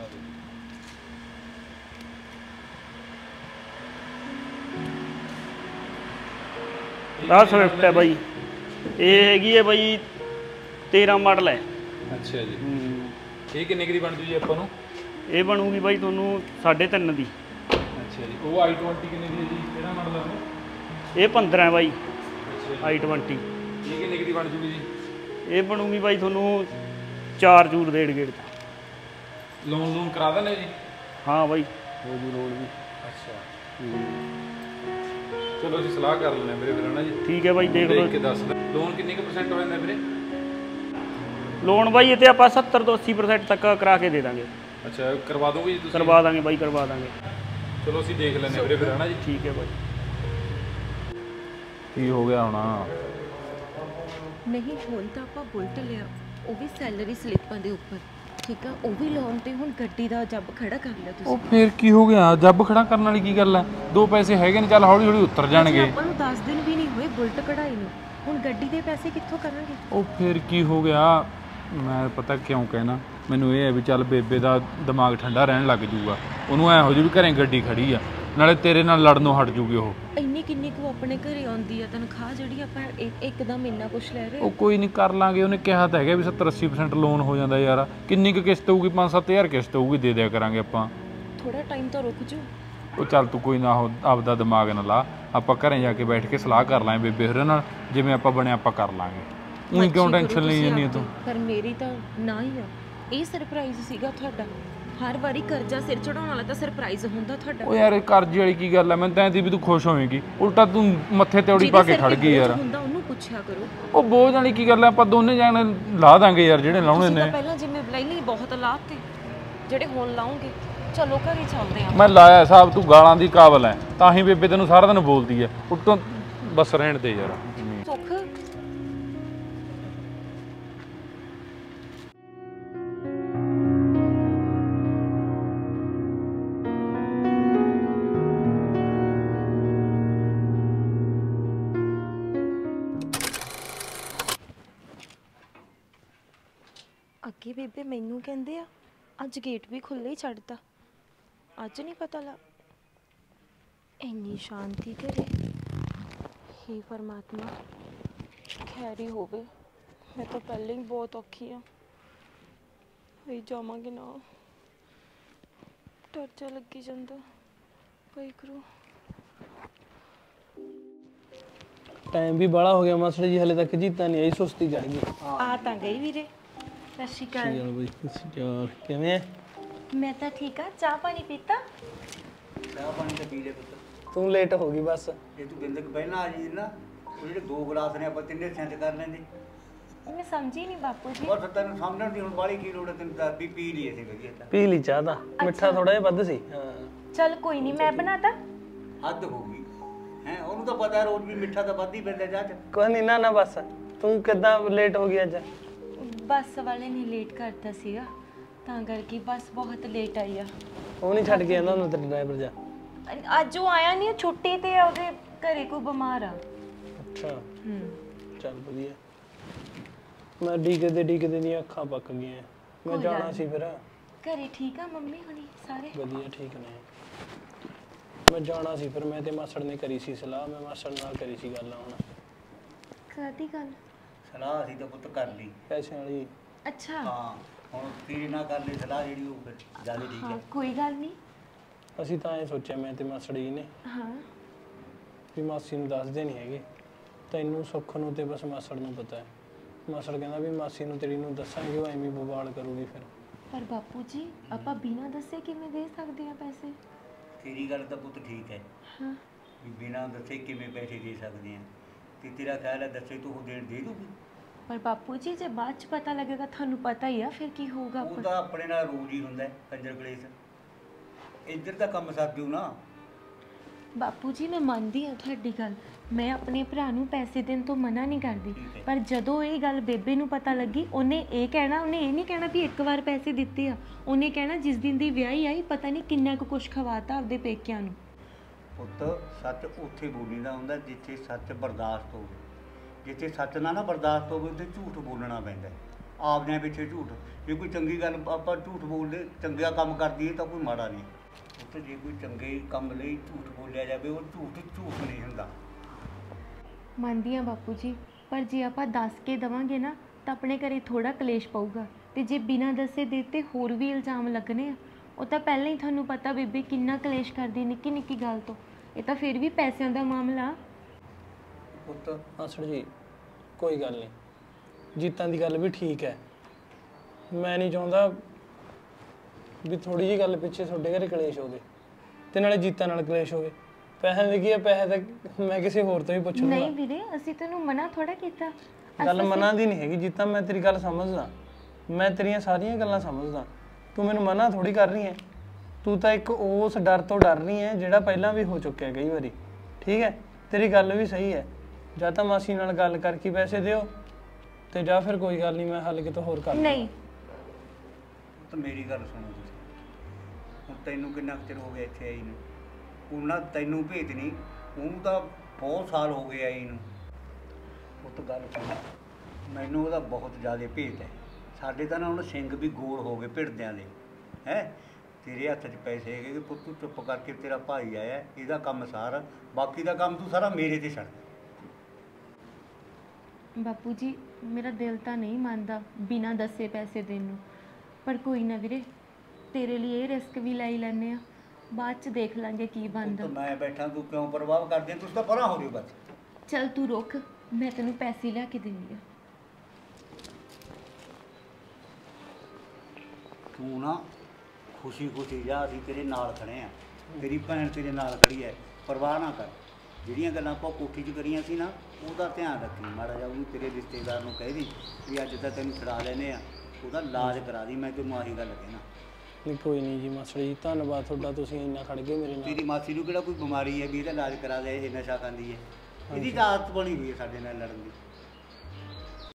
ਆਹ ਸਵਿਫਟ ਹੈ ਬਾਈ। ਇਹ ਹੈਗੀ ਹੈ ਬਾਈ ਤੇਰਾਂ ਮਾਡਲ ਹੈ। ਅੱਛਾ ਜੀ। ਹੂੰ। ਇਹ ਕਿੰਨੇ ਕੁ ਦੀ ਬਣ ਜੂ ਜੀ ਆਪਾਂ ਨੂੰ? ਇਹ ਬਣੂਗੀ ਬਾਈ ਤੁਹਾਨੂੰ ਸਾਢੇ ਤਿੰਨ ਦੀ। ਅੱਛਾ ਜੀ। ਉਹ ਆਈ ਟਵੰਟੀ ਕਿੰਨੇ ਦੀ ਹੈ ਜੀ? ਕਿਹੜਾ ਮਾਡਲ ਹੈ ਉਹ? ਇਹ ਪੰਦਰਾਂ ਹੈ ਬਾਈ ਅੱਛਾ ਜੀ। I twenty. ਇਹ ਕਿੰਨੇ ਕੁ ਦੀ ਬਣ ਜੂਗੀ ਜੀ? ਇਹ ਬਣੂਗੀ ਬਾਈ ਤੁਹਾਨੂੰ ਚਾਰ ਚੂਰ ਡੇਢ ਗੇੜ ਦਾ। ਲੋਨ ਲੋਨ ਕਰਾ ਦਿੰਦੇ ਜੀ? ਹਾਂ ਬਾਈ ਹੋ ਜੂ ਲੋਨ ਵੀ। ਅੱਛਾ। ਚਲੋ ਅਸੀਂ ਸਲਾਹ ਕਰ ਲੈਂਦੇ ਵੀਰੇ ਫਿਰ, ਹਨਾ ਜੀ? ਠੀਕ ਹੈ ਬਾਈ, ਦੇਖ ਦੇਖ ਲਓ। ਕੇ ਦੱਸ ਦੇ। ਲੋਨ ਕਿੰਨੇ ਕੁ ਪਰਸੈਂਟ ਹੋ ਜਾਂਦਾ ਵੀਰੇ? ਲੋਨ ਬਾਈ ਇਹ ਤੇ ਆਪਾਂ ਸੱਤਰ ਤੋਂ ਅੱਸੀ ਪਰਸੈਂਟ ਤੱਕ ਕਰਾ ਕੇ ਦੇ ਦਾਂਗੇ। ਅੱਛਾ, ਕਰਵਾ ਦੋਗੇ ਜੀ ਤੁਸੀਂ? ਕਰਵਾ ਦਾਂਗੇ ਬਾਈ, ਕਰਵਾ ਦਾਂਗੇ। ਚਲੋ ਅਸੀਂ ਦੇਖ ਲੈਂਦੇ ਵੀਰੇ ਫਿਰ, ਹਨਾ ਜੀ? ਠੀਕ ਹੈ ਬਾਈ। ਕੀ ਹੋ ਗਿਆ ਹੁਣ? ਨਹੀਂ, ਹੁਣ ਤਾਂ ਆਪਾਂ ਬੁਲਟ ਲਿਆ, ਉਹ ਵੀ ਸੈਲਰੀ ਸਲਿੱਪਾਂ ਦੇ ਉੱਪਰ। ਠੀਕ ਆ, ਉਹ ਵੀ ਲੋਨ ਤੇ। ਹੁਣ ਗੱਡੀ ਦਾ ਜੱਬ ਖੜਾ ਕਰ ਲਿਆ ਤੁਸੀਂ। ਉਹ ਫੇਰ ਕੀ ਹੋ ਗਿਆ? ਜੱਬ ਖੜਾ ਕਰਨ ਵਾਲੀ ਕੀ ਗੱਲ ਹੈ? ਦੋ ਪੈਸੇ ਹੈਗੇ ਨੇ, ਚੱਲ ਹੌਲੀ ਹੌਲੀ ਉਤਰ ਜਾਣਗੇ। ਆਪਾਂ ਨੂੰ ਦਸ ਦਿਨ ਵੀ ਨਹੀਂ ਹੋਏ ਬੁਲਟ ਕਢਾਈ ਨੂੰ, ਹੁਣ ਗੱਡੀ ਦੇ ਪੈਸੇ ਕਿੱਥੋਂ ਕਰਾਂਗੇ? ਉਹ ਫੇਰ ਕੀ ਹੋ ਗਿਆ? ਮੈਂ ਪਤਾ ਕਿਉਂ ਕਹਿਣਾ, ਮੈਨੂੰ ਇਹ ਹੈ ਵੀ ਚੱਲ ਬੇਬੇ ਦਾ ਦਿਮਾਗ ਠੰਡਾ ਰਹਿਣ ਲੱਗ ਜੂਗਾ। ਉਹਨੂੰ ਐ ਹੋ ਜੂ ਵੀ ਘਰੇ ਗੱਡੀ ਖੜੀ ਆ, ਨਾਲੇ ਤੇਰੇ ਨਾਲ ਲੜਨੋਂ ਹਟ ਜੂਗੀ ਉਹ। ਇੰਨੀ ਕਿੰਨੀ ਕੁ ਆਪਣੇ ਘਰੇ ਆਉਂਦੀ ਆ ਤਨਖਾਹ, ਜਿਹੜੀ ਆਪਾਂ ਇੱਕ- ਇੱਕਦਮ ਇੰਨਾ ਕੁਛ ਲੈ ਰਹੇ? ਉਹ ਕੋਈ ਨਹੀਂ, ਕਰ ਲਾਂਗੇ। ਉਹਨੇ ਕਿਹਾ ਤਾਂ ਹੈਗਾ ਵੀ ਸੱਤਰ ਅੱਸੀ ਪਰਸੈਂਟ ਲੋਨ ਹੋ ਜਾਂਦਾ ਯਾਰ। ਕਿੰਨੀ ਕੁ ਕਿਸ਼ਤ ਹੋਊਗੀ? ਪੰਜ ਸੱਤ ਹਜ਼ਾਰ ਕਿਸ਼ਤ ਹੋਊਗੀ, ਦੇ ਦਿਆ ਕਰਾਂਗੇ ਆਪਾਂ। ਥੋੜਾ ਟਾਈਮ ਤਾਂ ਰੁਕ ਜੂ। ਉਹ ਚੱਲ ਤੂੰ ਕੋਈ ਨਾ ਉਹ ਆਪਦਾ ਦਿਮਾਗ ਨਾ ਲਾ, ਆਪਾਂ ਘਰੇ ਜਾ ਕੇ ਬੈਠ ਕੇ ਸਲਾਹ ਕਰ ਲਾਂਗੇ ਬੇਬੇ ਹੋਰਾਂ ਨਾਲ, ਜਿਵੇਂ ਆਪਾਂ ਬਣਿਆ ਆਪਾਂ ਕਰ ਲਾਂਗੇ। ਉਹੀ ਕਿਉਂ ਟੈਨਸ਼ਨ ਲਈ ਜਾਂਦੀ ਤੂੰ? ਪਰ ਮੇਰੀ ਤਾਂ ਨਾ ਹੀ ਆ। ਇਹ ਸਰਪ੍ਰਾਈਜ਼ ਸੀਗਾ ਤੁਹਾਡਾ। ਹਰ ਵਾਰੀ ਕਰਜ਼ਾ ਸਿਰ ਚੜਾਉਣ ਵਾਲਾ ਤਾਂ ਸਰਪ੍ਰਾਈਜ਼ ਹੁੰਦਾ ਤੁਹਾਡਾ। ਉਹ ਯਾਰ ਕਰਜ਼ੇ ਵਾਲੀ ਕੀ ਗੱਲ ਐ? ਮੈਂ ਤਾਂ ਐਂ ਸੀ ਵੀ ਤੂੰ ਖੁਸ਼ ਹੋਵੇਂਗੀ, ਉਲਟਾ ਤੂੰ ਮੱਥੇ ਤੇ ਔੜੀ ਪਾ ਕੇ ਖੜ ਗਈ ਯਾਰ। ਹੁੰਦਾ ਉਹਨੂੰ ਪੁੱਛਿਆ ਕਰੋ। ਉਹ ਬੋਝ ਵਾਲੀ ਕੀ ਗੱਲ ਐ? ਆਪਾਂ ਦੋਨੇ ਜਾਣੇ ਲਾ ਦਾਂਗੇ ਯਾਰ, ਜਿਹੜੇ ਲਾਉਣੇ ਤੁਸੀਂ ਨੇ। ਤਾਂ ਪਹਿਲਾਂ ਜਿਵੇਂ ਬੁਲਾਈ ਲਈ ਬਹੁਤ ਲਾਤੇ, ਜਿਹੜੇ ਹੁਣ ਲਾਉਂਗੇ। ਚਲੋ ਘਰੇ ਚੱਲਦੇ ਆ। ਮੈਂ ਲਾਇਆ ਹਿਸਾਬ, ਤੂੰ ਗਾਲਾਂ ਦੀ ਕਾਬਲ ਐ, ਤਾਂ ਹੀ ਬੇਬੇ ਤੈਨੂੰ ਸਾਰਾ ਦਿਨ ਬੋਲਦੀ ਐ। ਉੱਤੋਂ ਬਸ ਰਹਿਣ ਦੇ ਯਾਰ। ਸੁੱਖ ਅੱਗੇ ਬੇਬੇ ਮੈਨੂੰ ਕਹਿੰਦੇ ਆ ਅੱਜ ਗੇਟ ਵੀ ਖੁੱਲ੍ਹਾ ਹੀ ਛੱਡਤਾ। ਅੱਜ ਨਹੀਂ ਪਤਾ ਲੱਗ ਇੰਨੀ ਸ਼ਾਂਤੀ ਘਰੇ। हे परमात्मा खैर ही होवे। मैं तो पहले ही बहुत औखी हाँ। वही जावांगे ना डर जा लगी जाता। वही करो टाइम भी बड़ा हो गया मास्टर जी, हले तक जीता नहीं आई, सुस्ती चढ़ गई। आ ता गई वीरे। सत श्री अकाल। चल भाई सत श्री अकाल। किवें है? मैं तो ठीक हाँ। चाह पानी पीता? ਚਾਹ ਪਾਣੀ ਤਾਂ ਪੀ ਲੈ ਪੁੱਤ। तू लेट होगी बस। ਜੇ ਤੂੰ ਬਿੰਦਕ ਪਹਿਲਾਂ ਆ ਜੀ ਨਾ ਉਹ ਜਿਹੜੇ ਦੋ ਗਲਾਸ ਨੇ ਆਪਾਂ ਤਿੰਨੇ ਸੈਂਟ ਕਰ ਲੈਂਦੇ। मैं समझी नहीं बापू जी। ਬਸ ਤੈਨੂੰ ਸਮਝਣ ਦੀ ਹੁਣ ਬਾਲੀ ਕੀ ਲੋੜ ਹੈ, ਤੈਨੂੰ ਤਾਂ ਵੀ ਪੀ ਲਈ ਅਸੀਂ ਵਧੀਆ ਤਾਂ। पी ली चाह दा, मिठा थोड़ा जिहा ਵੱਧ ਸੀ। हां चल कोई नहीं मैं बनाता। ਹੱਦ ਹੋ ਗਈ ਹੈ, ਉਹਨੂੰ ਤਾਂ ਪਤਾ ਰੋਜ਼ ਵੀ ਮਿੱਠਾ ਤਾਂ ਵੱਧ ਹੀ ਪੈਂਦਾ ਚਾਹ ਚ। कोई नहीं ना ना बस तू किदां लेट हो गई अज? बस वाले ने लेट करता सीगा ਤਾਂ ਕਰਕੇ ਬਸ ਬਹੁਤ ਲੇਟ ਆਈ ਆ। ਉਹ ਨਹੀਂ ਛੱਡ ਕੇ ਆਂਦਾ ਉਹਨੂੰ ਤੇਰਾ ਡਰਾਈਵਰ ਜਾ। ਅੱਜ ਉਹ ਆਇਆ ਨਹੀਂ, ਛੁੱਟੀ ਤੇ ਆ, ਉਹਦੇ ਘਰੇ ਕੋਈ ਬਿਮਾਰ ਆ। ਅੱਛਾ ਹੂੰ ਚੱਲ ਵਧੀਆ। ਮੈਂ ਡੀਕਦੇ ਡੀਕਦੇ ਦੀਆਂ ਅੱਖਾਂ ਪੱਕ ਗਈਆਂ। ਮੈਂ ਜਾਣਾ ਸੀ ਫਿਰ। ਘਰੇ ਠੀਕ ਆ ਮੰਮੀ ਹੁਣੀ ਸਾਰੇ? ਵਧੀਆ ਠੀਕ ਨੇ। ਮੈਂ ਜਾਣਾ ਸੀ ਫਿਰ, ਮੈਂ ਤੇ ਮਾਸੜ ਨੇ ਕਰੀ ਸੀ ਸਲਾਹ, ਮੈਂ ਮਾਸੜ ਨਾਲ ਕਰੀ ਸੀ ਗੱਲ। ਹੁਣ ਕਾਹਦੀ ਗੱਲ? ਸਲਾਹ ਅਸੀਂ ਤਾਂ ਪੁੱਤ ਕਰ ਲਈ ਪੈਸੇ ਵਾਲੀ। ਅੱਛਾ ਹਾਂ, ਹੁਣ ਤੇਰੇ ਨਾਲ ਕਰ ਲਈ ਸਲਾਹ ਜਿਹੜੀ ਉਹ ਫਿਰ ਜ਼ਿਆਦਾ ਠੀਕ ਹਾਂ ਹੈ। ਕੋਈ ਗੱਲ ਨਹੀਂ। ਅਸੀਂ ਤਾਂ ਐ ਸੋਚਿਆ ਮੈਂ ਤੇ ਮਾਸੜ ਜੀ ਨੇ ਹਾਂ ਵੀ ਮਾਸੀ ਨੂੰ ਦੱਸਦੇ ਨਹੀਂ ਹੈਗੇ, ਤੈਨੂੰ ਸੁੱਖ ਨੂੰ ਤੇ ਬਸ ਮਾਸੜ ਨੂੰ ਪਤਾ ਹੈ। ਮਾਸੜ ਕਹਿੰਦਾ ਵੀ ਮਾਸੀ ਨੂੰ ਤੇਰੀ ਨੂੰ ਦੱਸਾਂਗੇ, ਉਹ ਐਵੇਂ ਬਵਾਲ ਕਰੂਗੀ ਫਿਰ। ਪਰ ਬਾਪੂ ਜੀ ਆਪਾਂ ਬਿਨਾਂ ਦੱਸੇ ਕਿਵੇਂ ਦੇ ਸਕਦੇ ਆ ਪੈਸੇ? ਤੇਰੀ ਗੱਲ ਤਾਂ ਪੁੱਤ ਠੀਕ ਹੈ ਹਾਂ ਵੀ ਬਿਨਾਂ ਦੱਸੇ ਕਿਵੇਂ ਪੈਸੇ ਦੇ ਸਕਦੇ ਆ, ਤੇ ਤੇਰਾ ਖਿਆਲ ਹੈ ਦੱਸੇ ਤੂੰ ਉਹ ਦੇਣ ਦੇ ਦੂਗੀ? ਪਰ ਬਾਪੂ ਜੀ ਜੇ ਬਾਅਦ ਚ ਪਤਾ ਲੱਗੇਗਾ ਤੁਹਾਨੂੰ ਪਤਾ ਹੀ ਆ ਫਿਰ ਕੀ ਹੋਊਗਾ? ਉਹ ਤਾਂ ਆਪਣੇ ਨਾਲ ਰੋਜ਼ ਹੀ ਹੁੰਦਾ ਕੰਜਰ ਕਲੇਸ਼। ਇੱਧਰ ਦਾ ਕੰਮ ਸਰ ਜੂ ਨਾ। ਬਾਪੂ ਜੀ ਮੈਂ ਮੰਨਦੀ ਹਾਂ ਤੁਹਾਡੀ ਗੱਲ, ਮੈਂ ਆਪਣੇ ਭਰਾ ਨੂੰ ਪੈਸੇ ਦੇਣ ਤੋਂ ਮਨਾ ਨਹੀਂ ਕਰਦੀ, ਪਰ ਜਦੋਂ ਇਹ ਗੱਲ ਬੇਬੇ ਨੂੰ ਪਤਾ ਲੱਗੀ ਉਹਨੇ ਇਹ ਕਹਿਣਾ, ਉਹਨੇ ਇਹ ਨਹੀਂ ਕਹਿਣਾ ਵੀ ਇੱਕ ਵਾਰ ਪੈਸੇ ਦਿੱਤੇ ਆ, ਉਹਨੇ ਕਹਿਣਾ ਜਿਸ ਦਿਨ ਦੀ ਵਿਆਹੀ ਆਈ ਪਤਾ ਨਹੀਂ ਕਿੰਨਾ ਕੁ ਕੁਛ ਖਵਾਤਾ ਆਪਦੇ ਪੇਕਿਆਂ ਨੂੰ। ਪੁੱਤ ਸੱਚ ਉੱਥੇ ਬੋਲੀਦਾ ਹੁੰਦਾ ਜਿੱਥੇ ਸੱਚ ਬਰਦਾਸ਼ਤ ਹੋਵੇ। ਜਿੱਥੇ ਸੱਚ ਨਾ ਨਾ ਬਰਦਾਸ਼ਤ ਹੋਵੇ ਉੱਥੇ ਝੂਠ ਬੋਲਣਾ ਪੈਂਦਾ। ਆਪਦਿਆਂ ਪਿੱਛੇ ਝੂਠ, ਜੇ ਕੋਈ ਚੰਗੀ ਗੱਲ ਆਪਾਂ ਝੂਠ ਬੋਲਦੇ, ਚੰਗਾ ਕੰਮ ਕਰਦੀ ਹੈ ਤਾਂ ਕੋਈ ਮਾੜਾ ਨਹੀਂ। ਉੱਥੇ ਜੇ ਕੋਈ ਚੰਗੇ ਕੰਮ ਲਈ ਝੂਠ ਬੋਲਿਆ ਜਾਵੇ ਉਹ ਝੂਠ ਝੂਠ ਨਹੀਂ ਹੁੰਦਾ। ਮੰਨਦੀ ਹਾਂ ਬਾਪੂ ਜੀ, ਪਰ ਜੇ ਆਪਾਂ ਦੱਸ ਕੇ ਦੇਵਾਂਗੇ ਨਾ ਤਾਂ ਆਪਣੇ ਘਰੇ ਥੋੜਾ ਕਲੇਸ਼ ਪਊਗਾ, ਤੇ ਜੇ ਬਿਨਾਂ ਦੱਸੇ ਦਿੱਤੇ ਹੋਰ ਵੀ ਇਲਜ਼ਾਮ ਲੱਗਣੇ ਆ। ਉਹ ਤਾਂ ਪਹਿਲਾਂ ਹੀ ਤੁਹਾਨੂੰ ਪਤਾ ਬੇਬੇ ਕਿੰਨਾ ਕਲੇਸ਼ ਕਰਦੀ ਨਿੱਕੀ ਨਿੱਕੀ ਗੱਲ ਤੋਂ। ਇਹ ਤਾਂ ਫਿਰ ਵੀ ਪੈਸਿਆਂ ਦਾ ਮਾਮਲਾ। ਪੁੱਤ ਮਾਸੜ ਜੀ ਕੋਈ ਗੱਲ ਨਹੀਂ, ਜੀਤਾਂ ਦੀ ਗੱਲ ਵੀ ਠੀਕ ਹੈ। ਮੈਂ ਨਹੀਂ ਚਾਹੁੰਦਾ ਵੀ ਥੋੜੀ ਜਿਹੀ ਗੱਲ ਪਿੱਛੇ ਤੁਹਾਡੇ ਘਰੇ ਕਲੇਸ਼ ਹੋਵੇ ਤੇ ਨਾਲੇ ਜੀਤਾਂ ਨਾਲ ਕਲੇਸ਼ ਹੋਵੇ। ਪੈਸੇ ਦੇ ਕੀ ਹੈ, ਪੈਸੇ ਤਾਂ ਮੈਂ ਕਿਸੇ ਹੋਰ ਤੋਂ ਵੀ ਪੁੱਛ ਲੂੰਗਾ। ਨਹੀਂ ਵੀਰੇ ਅਸੀਂ ਤੈਨੂੰ ਮਨਾ ਥੋੜਾ ਕੀਤਾ। ਗੱਲ ਮਨਾ ਦੀ ਨਹੀਂ ਹੈਗੀ ਜੀਤਾਂ, ਮੈਂ ਤੇਰੀ ਗੱਲ ਸਮਝਦਾ, ਮੈਂ ਤੇਰੀਆਂ ਸਾਰੀਆਂ ਗੱਲਾਂ ਸਮਝਦਾ। ਤੂੰ ਮੈਨੂੰ ਮਨਾ ਥੋੜੀ ਕਰ ਰਹੀ ਹੈ, ਤੂੰ ਤਾਂ ਇੱਕ ਉਸ ਡਰ ਤੋਂ ਡਰ ਰਹੀ ਹੈ ਜਿਹੜਾ ਪਹਿਲਾਂ ਵੀ ਹੋ ਚੁੱਕਿਆ ਕਈ ਵਾਰੀ। ਠੀਕ ਹੈ, ਤੇਰੀ ਗੱਲ ਵੀ ਸਹੀ ਹੈ। ਜਾਂ ਤਾਂ ਮਾਸੀ ਨਾਲ ਗੱਲ ਕਰਕੇ ਪੈਸੇ ਦਿਓ ਤੇ ਜਾਂ ਫਿਰ ਕੋਈ ਗੱਲ ਨਹੀਂ ਮੈਂ ਹੱਲ ਕਿਤੋਂ ਹੋਰ ਕਰ ਨਹੀਂ। ਤਾਂ ਮੇਰੀ ਗੱਲ ਸੁਣੋ ਤੁਸੀਂ, ਹੁਣ ਤੈਨੂੰ ਕਿੰਨਾ ਚਿਰ ਹੋ ਗਿਆ ਇੱਥੇ ਆਈ ਨੂੰ? ਉਹਨਾਂ ਤੈਨੂੰ ਭੇਤ ਨਹੀਂ, ਉਹਨੂੰ ਤਾਂ ਬਹੁਤ ਸਾਲ ਹੋ ਗਏ ਆਈ ਨੂੰ। ਉਹ ਤਾਂ ਗੱਲ ਸੁਣ, ਮੈਨੂੰ ਉਹਦਾ ਬਹੁਤ ਜ਼ਿਆਦਾ ਭੇਤ ਹੈ। ਸਾਡੇ ਤਾਂ ਨਾ ਹੁਣ ਸਿੰਘ ਵੀ ਗੋਲ ਹੋ ਗਏ ਭਿੜਦਿਆਂ ਦੇ। ਹੈ ਤੇਰੇ ਹੱਥ 'ਚ ਪੈਸੇ ਹੈਗੇ ਕਿ ਪੁੱਤ ਤੂੰ ਚੁੱਪ ਕਰਕੇ, ਤੇਰਾ ਭਾਈ ਆਇਆ ਇਹਦਾ ਕੰਮ ਸਾਰ, ਬਾਕੀ ਦਾ ਕੰਮ ਤੂੰ ਸਾਰਾ ਮੇਰੇ 'ਤੇ ਛੱਡ। ਬਾਪੂ ਜੀ ਮੇਰਾ ਦਿਲ ਤਾਂ ਨਹੀਂ ਮੰਨਦਾ ਬਿਨਾਂ ਦੱਸੇ ਪੈਸੇ ਦੇਣ ਨੂੰ, ਪਰ ਕੋਈ ਨਾ ਵੀਰੇ ਤੇਰੇ ਲਈ ਇਹ ਰਿਸਕ ਵੀ ਲੈ ਲੈਂਦੇ ਆ, ਬਾਅਦ ਚ ਦੇਖ ਲਾਂਗੇ ਕੀ ਬਣਦਾ। ਮੈਂ ਬੈਠਾ, ਤੂੰ ਕਿਉਂ ਪ੍ਰਭਾਵ ਕਰਦੀ? ਤੁਸੀਂ ਤਾਂ ਪਰਾਂ ਹੋ ਜਾਓ ਬਸ। ਚੱਲ ਤੂੰ ਰੁਕ, ਮੈਂ ਤੈਨੂੰ ਪੈਸੇ ਲਿਆ ਕੇ ਦਿੰਦੀ ਆ। ਤੂੰ ਨਾ ਖੁਸ਼ੀ ਖੁਸ਼ੀ ਜਾ, ਅਸੀਂ ਤੇਰੇ ਨਾਲ ਖੜੇ ਆ, ਤੇਰੀ ਭੈਣ ਤੇਰੇ ਨਾਲ ਖੜੀ ਹੈ, ਪਰਵਾਹ ਨਾ ਕਰ। ਜਿਹੜੀਆਂ ਗੱਲਾਂ ਆਪਾਂ ਕੋਠੀ 'ਚ ਕਰੀਆਂ ਸੀ ਨਾ ਉਹਦਾ ਧਿਆਨ ਰੱਖੀ ਮਾੜਾ ਜਿਹਾ। ਉਹਨੂੰ ਤੇਰੇ ਰਿਸ਼ਤੇਦਾਰ ਨੂੰ ਕਹਿ ਦੀ ਵੀ ਅੱਜ ਤਾਂ ਤੈਨੂੰ ਛੁਡਾ ਲੈਨੇ ਆ, ਉਹਦਾ ਇਲਾਜ ਕਰਾ ਦੀ। ਮੈਂ ਤੈਨੂੰ ਆਹੀ ਗੱਲ ਕਹਿਣਾ। ਨਹੀਂ ਕੋਈ ਨਹੀਂ ਜੀ ਮਾਸਟਰ ਜੀ, ਧੰਨਵਾਦ ਤੁਹਾਡਾ, ਤੁਸੀਂ ਇੰਨਾ ਖੜ ਗਏ ਮੇਰੇ ਨਾਲ। ਤੇਰੀ ਮਾਸੀ ਨੂੰ ਕਿਹੜਾ ਕੋਈ ਬਿਮਾਰੀ ਹੈ ਵੀ ਇਹਦਾ ਇਲਾਜ ਕਰਾ ਦੇ? ਇਹ ਨਸ਼ਾ ਖਾਂਦੀ ਹੈ? ਇਹਦੀ ਤਾਂ ਆਦਤ ਬਣੀ ਹੋਈ ਹੈ ਸਾਡੇ ਨਾਲ ਲੜਨ ਦੀ।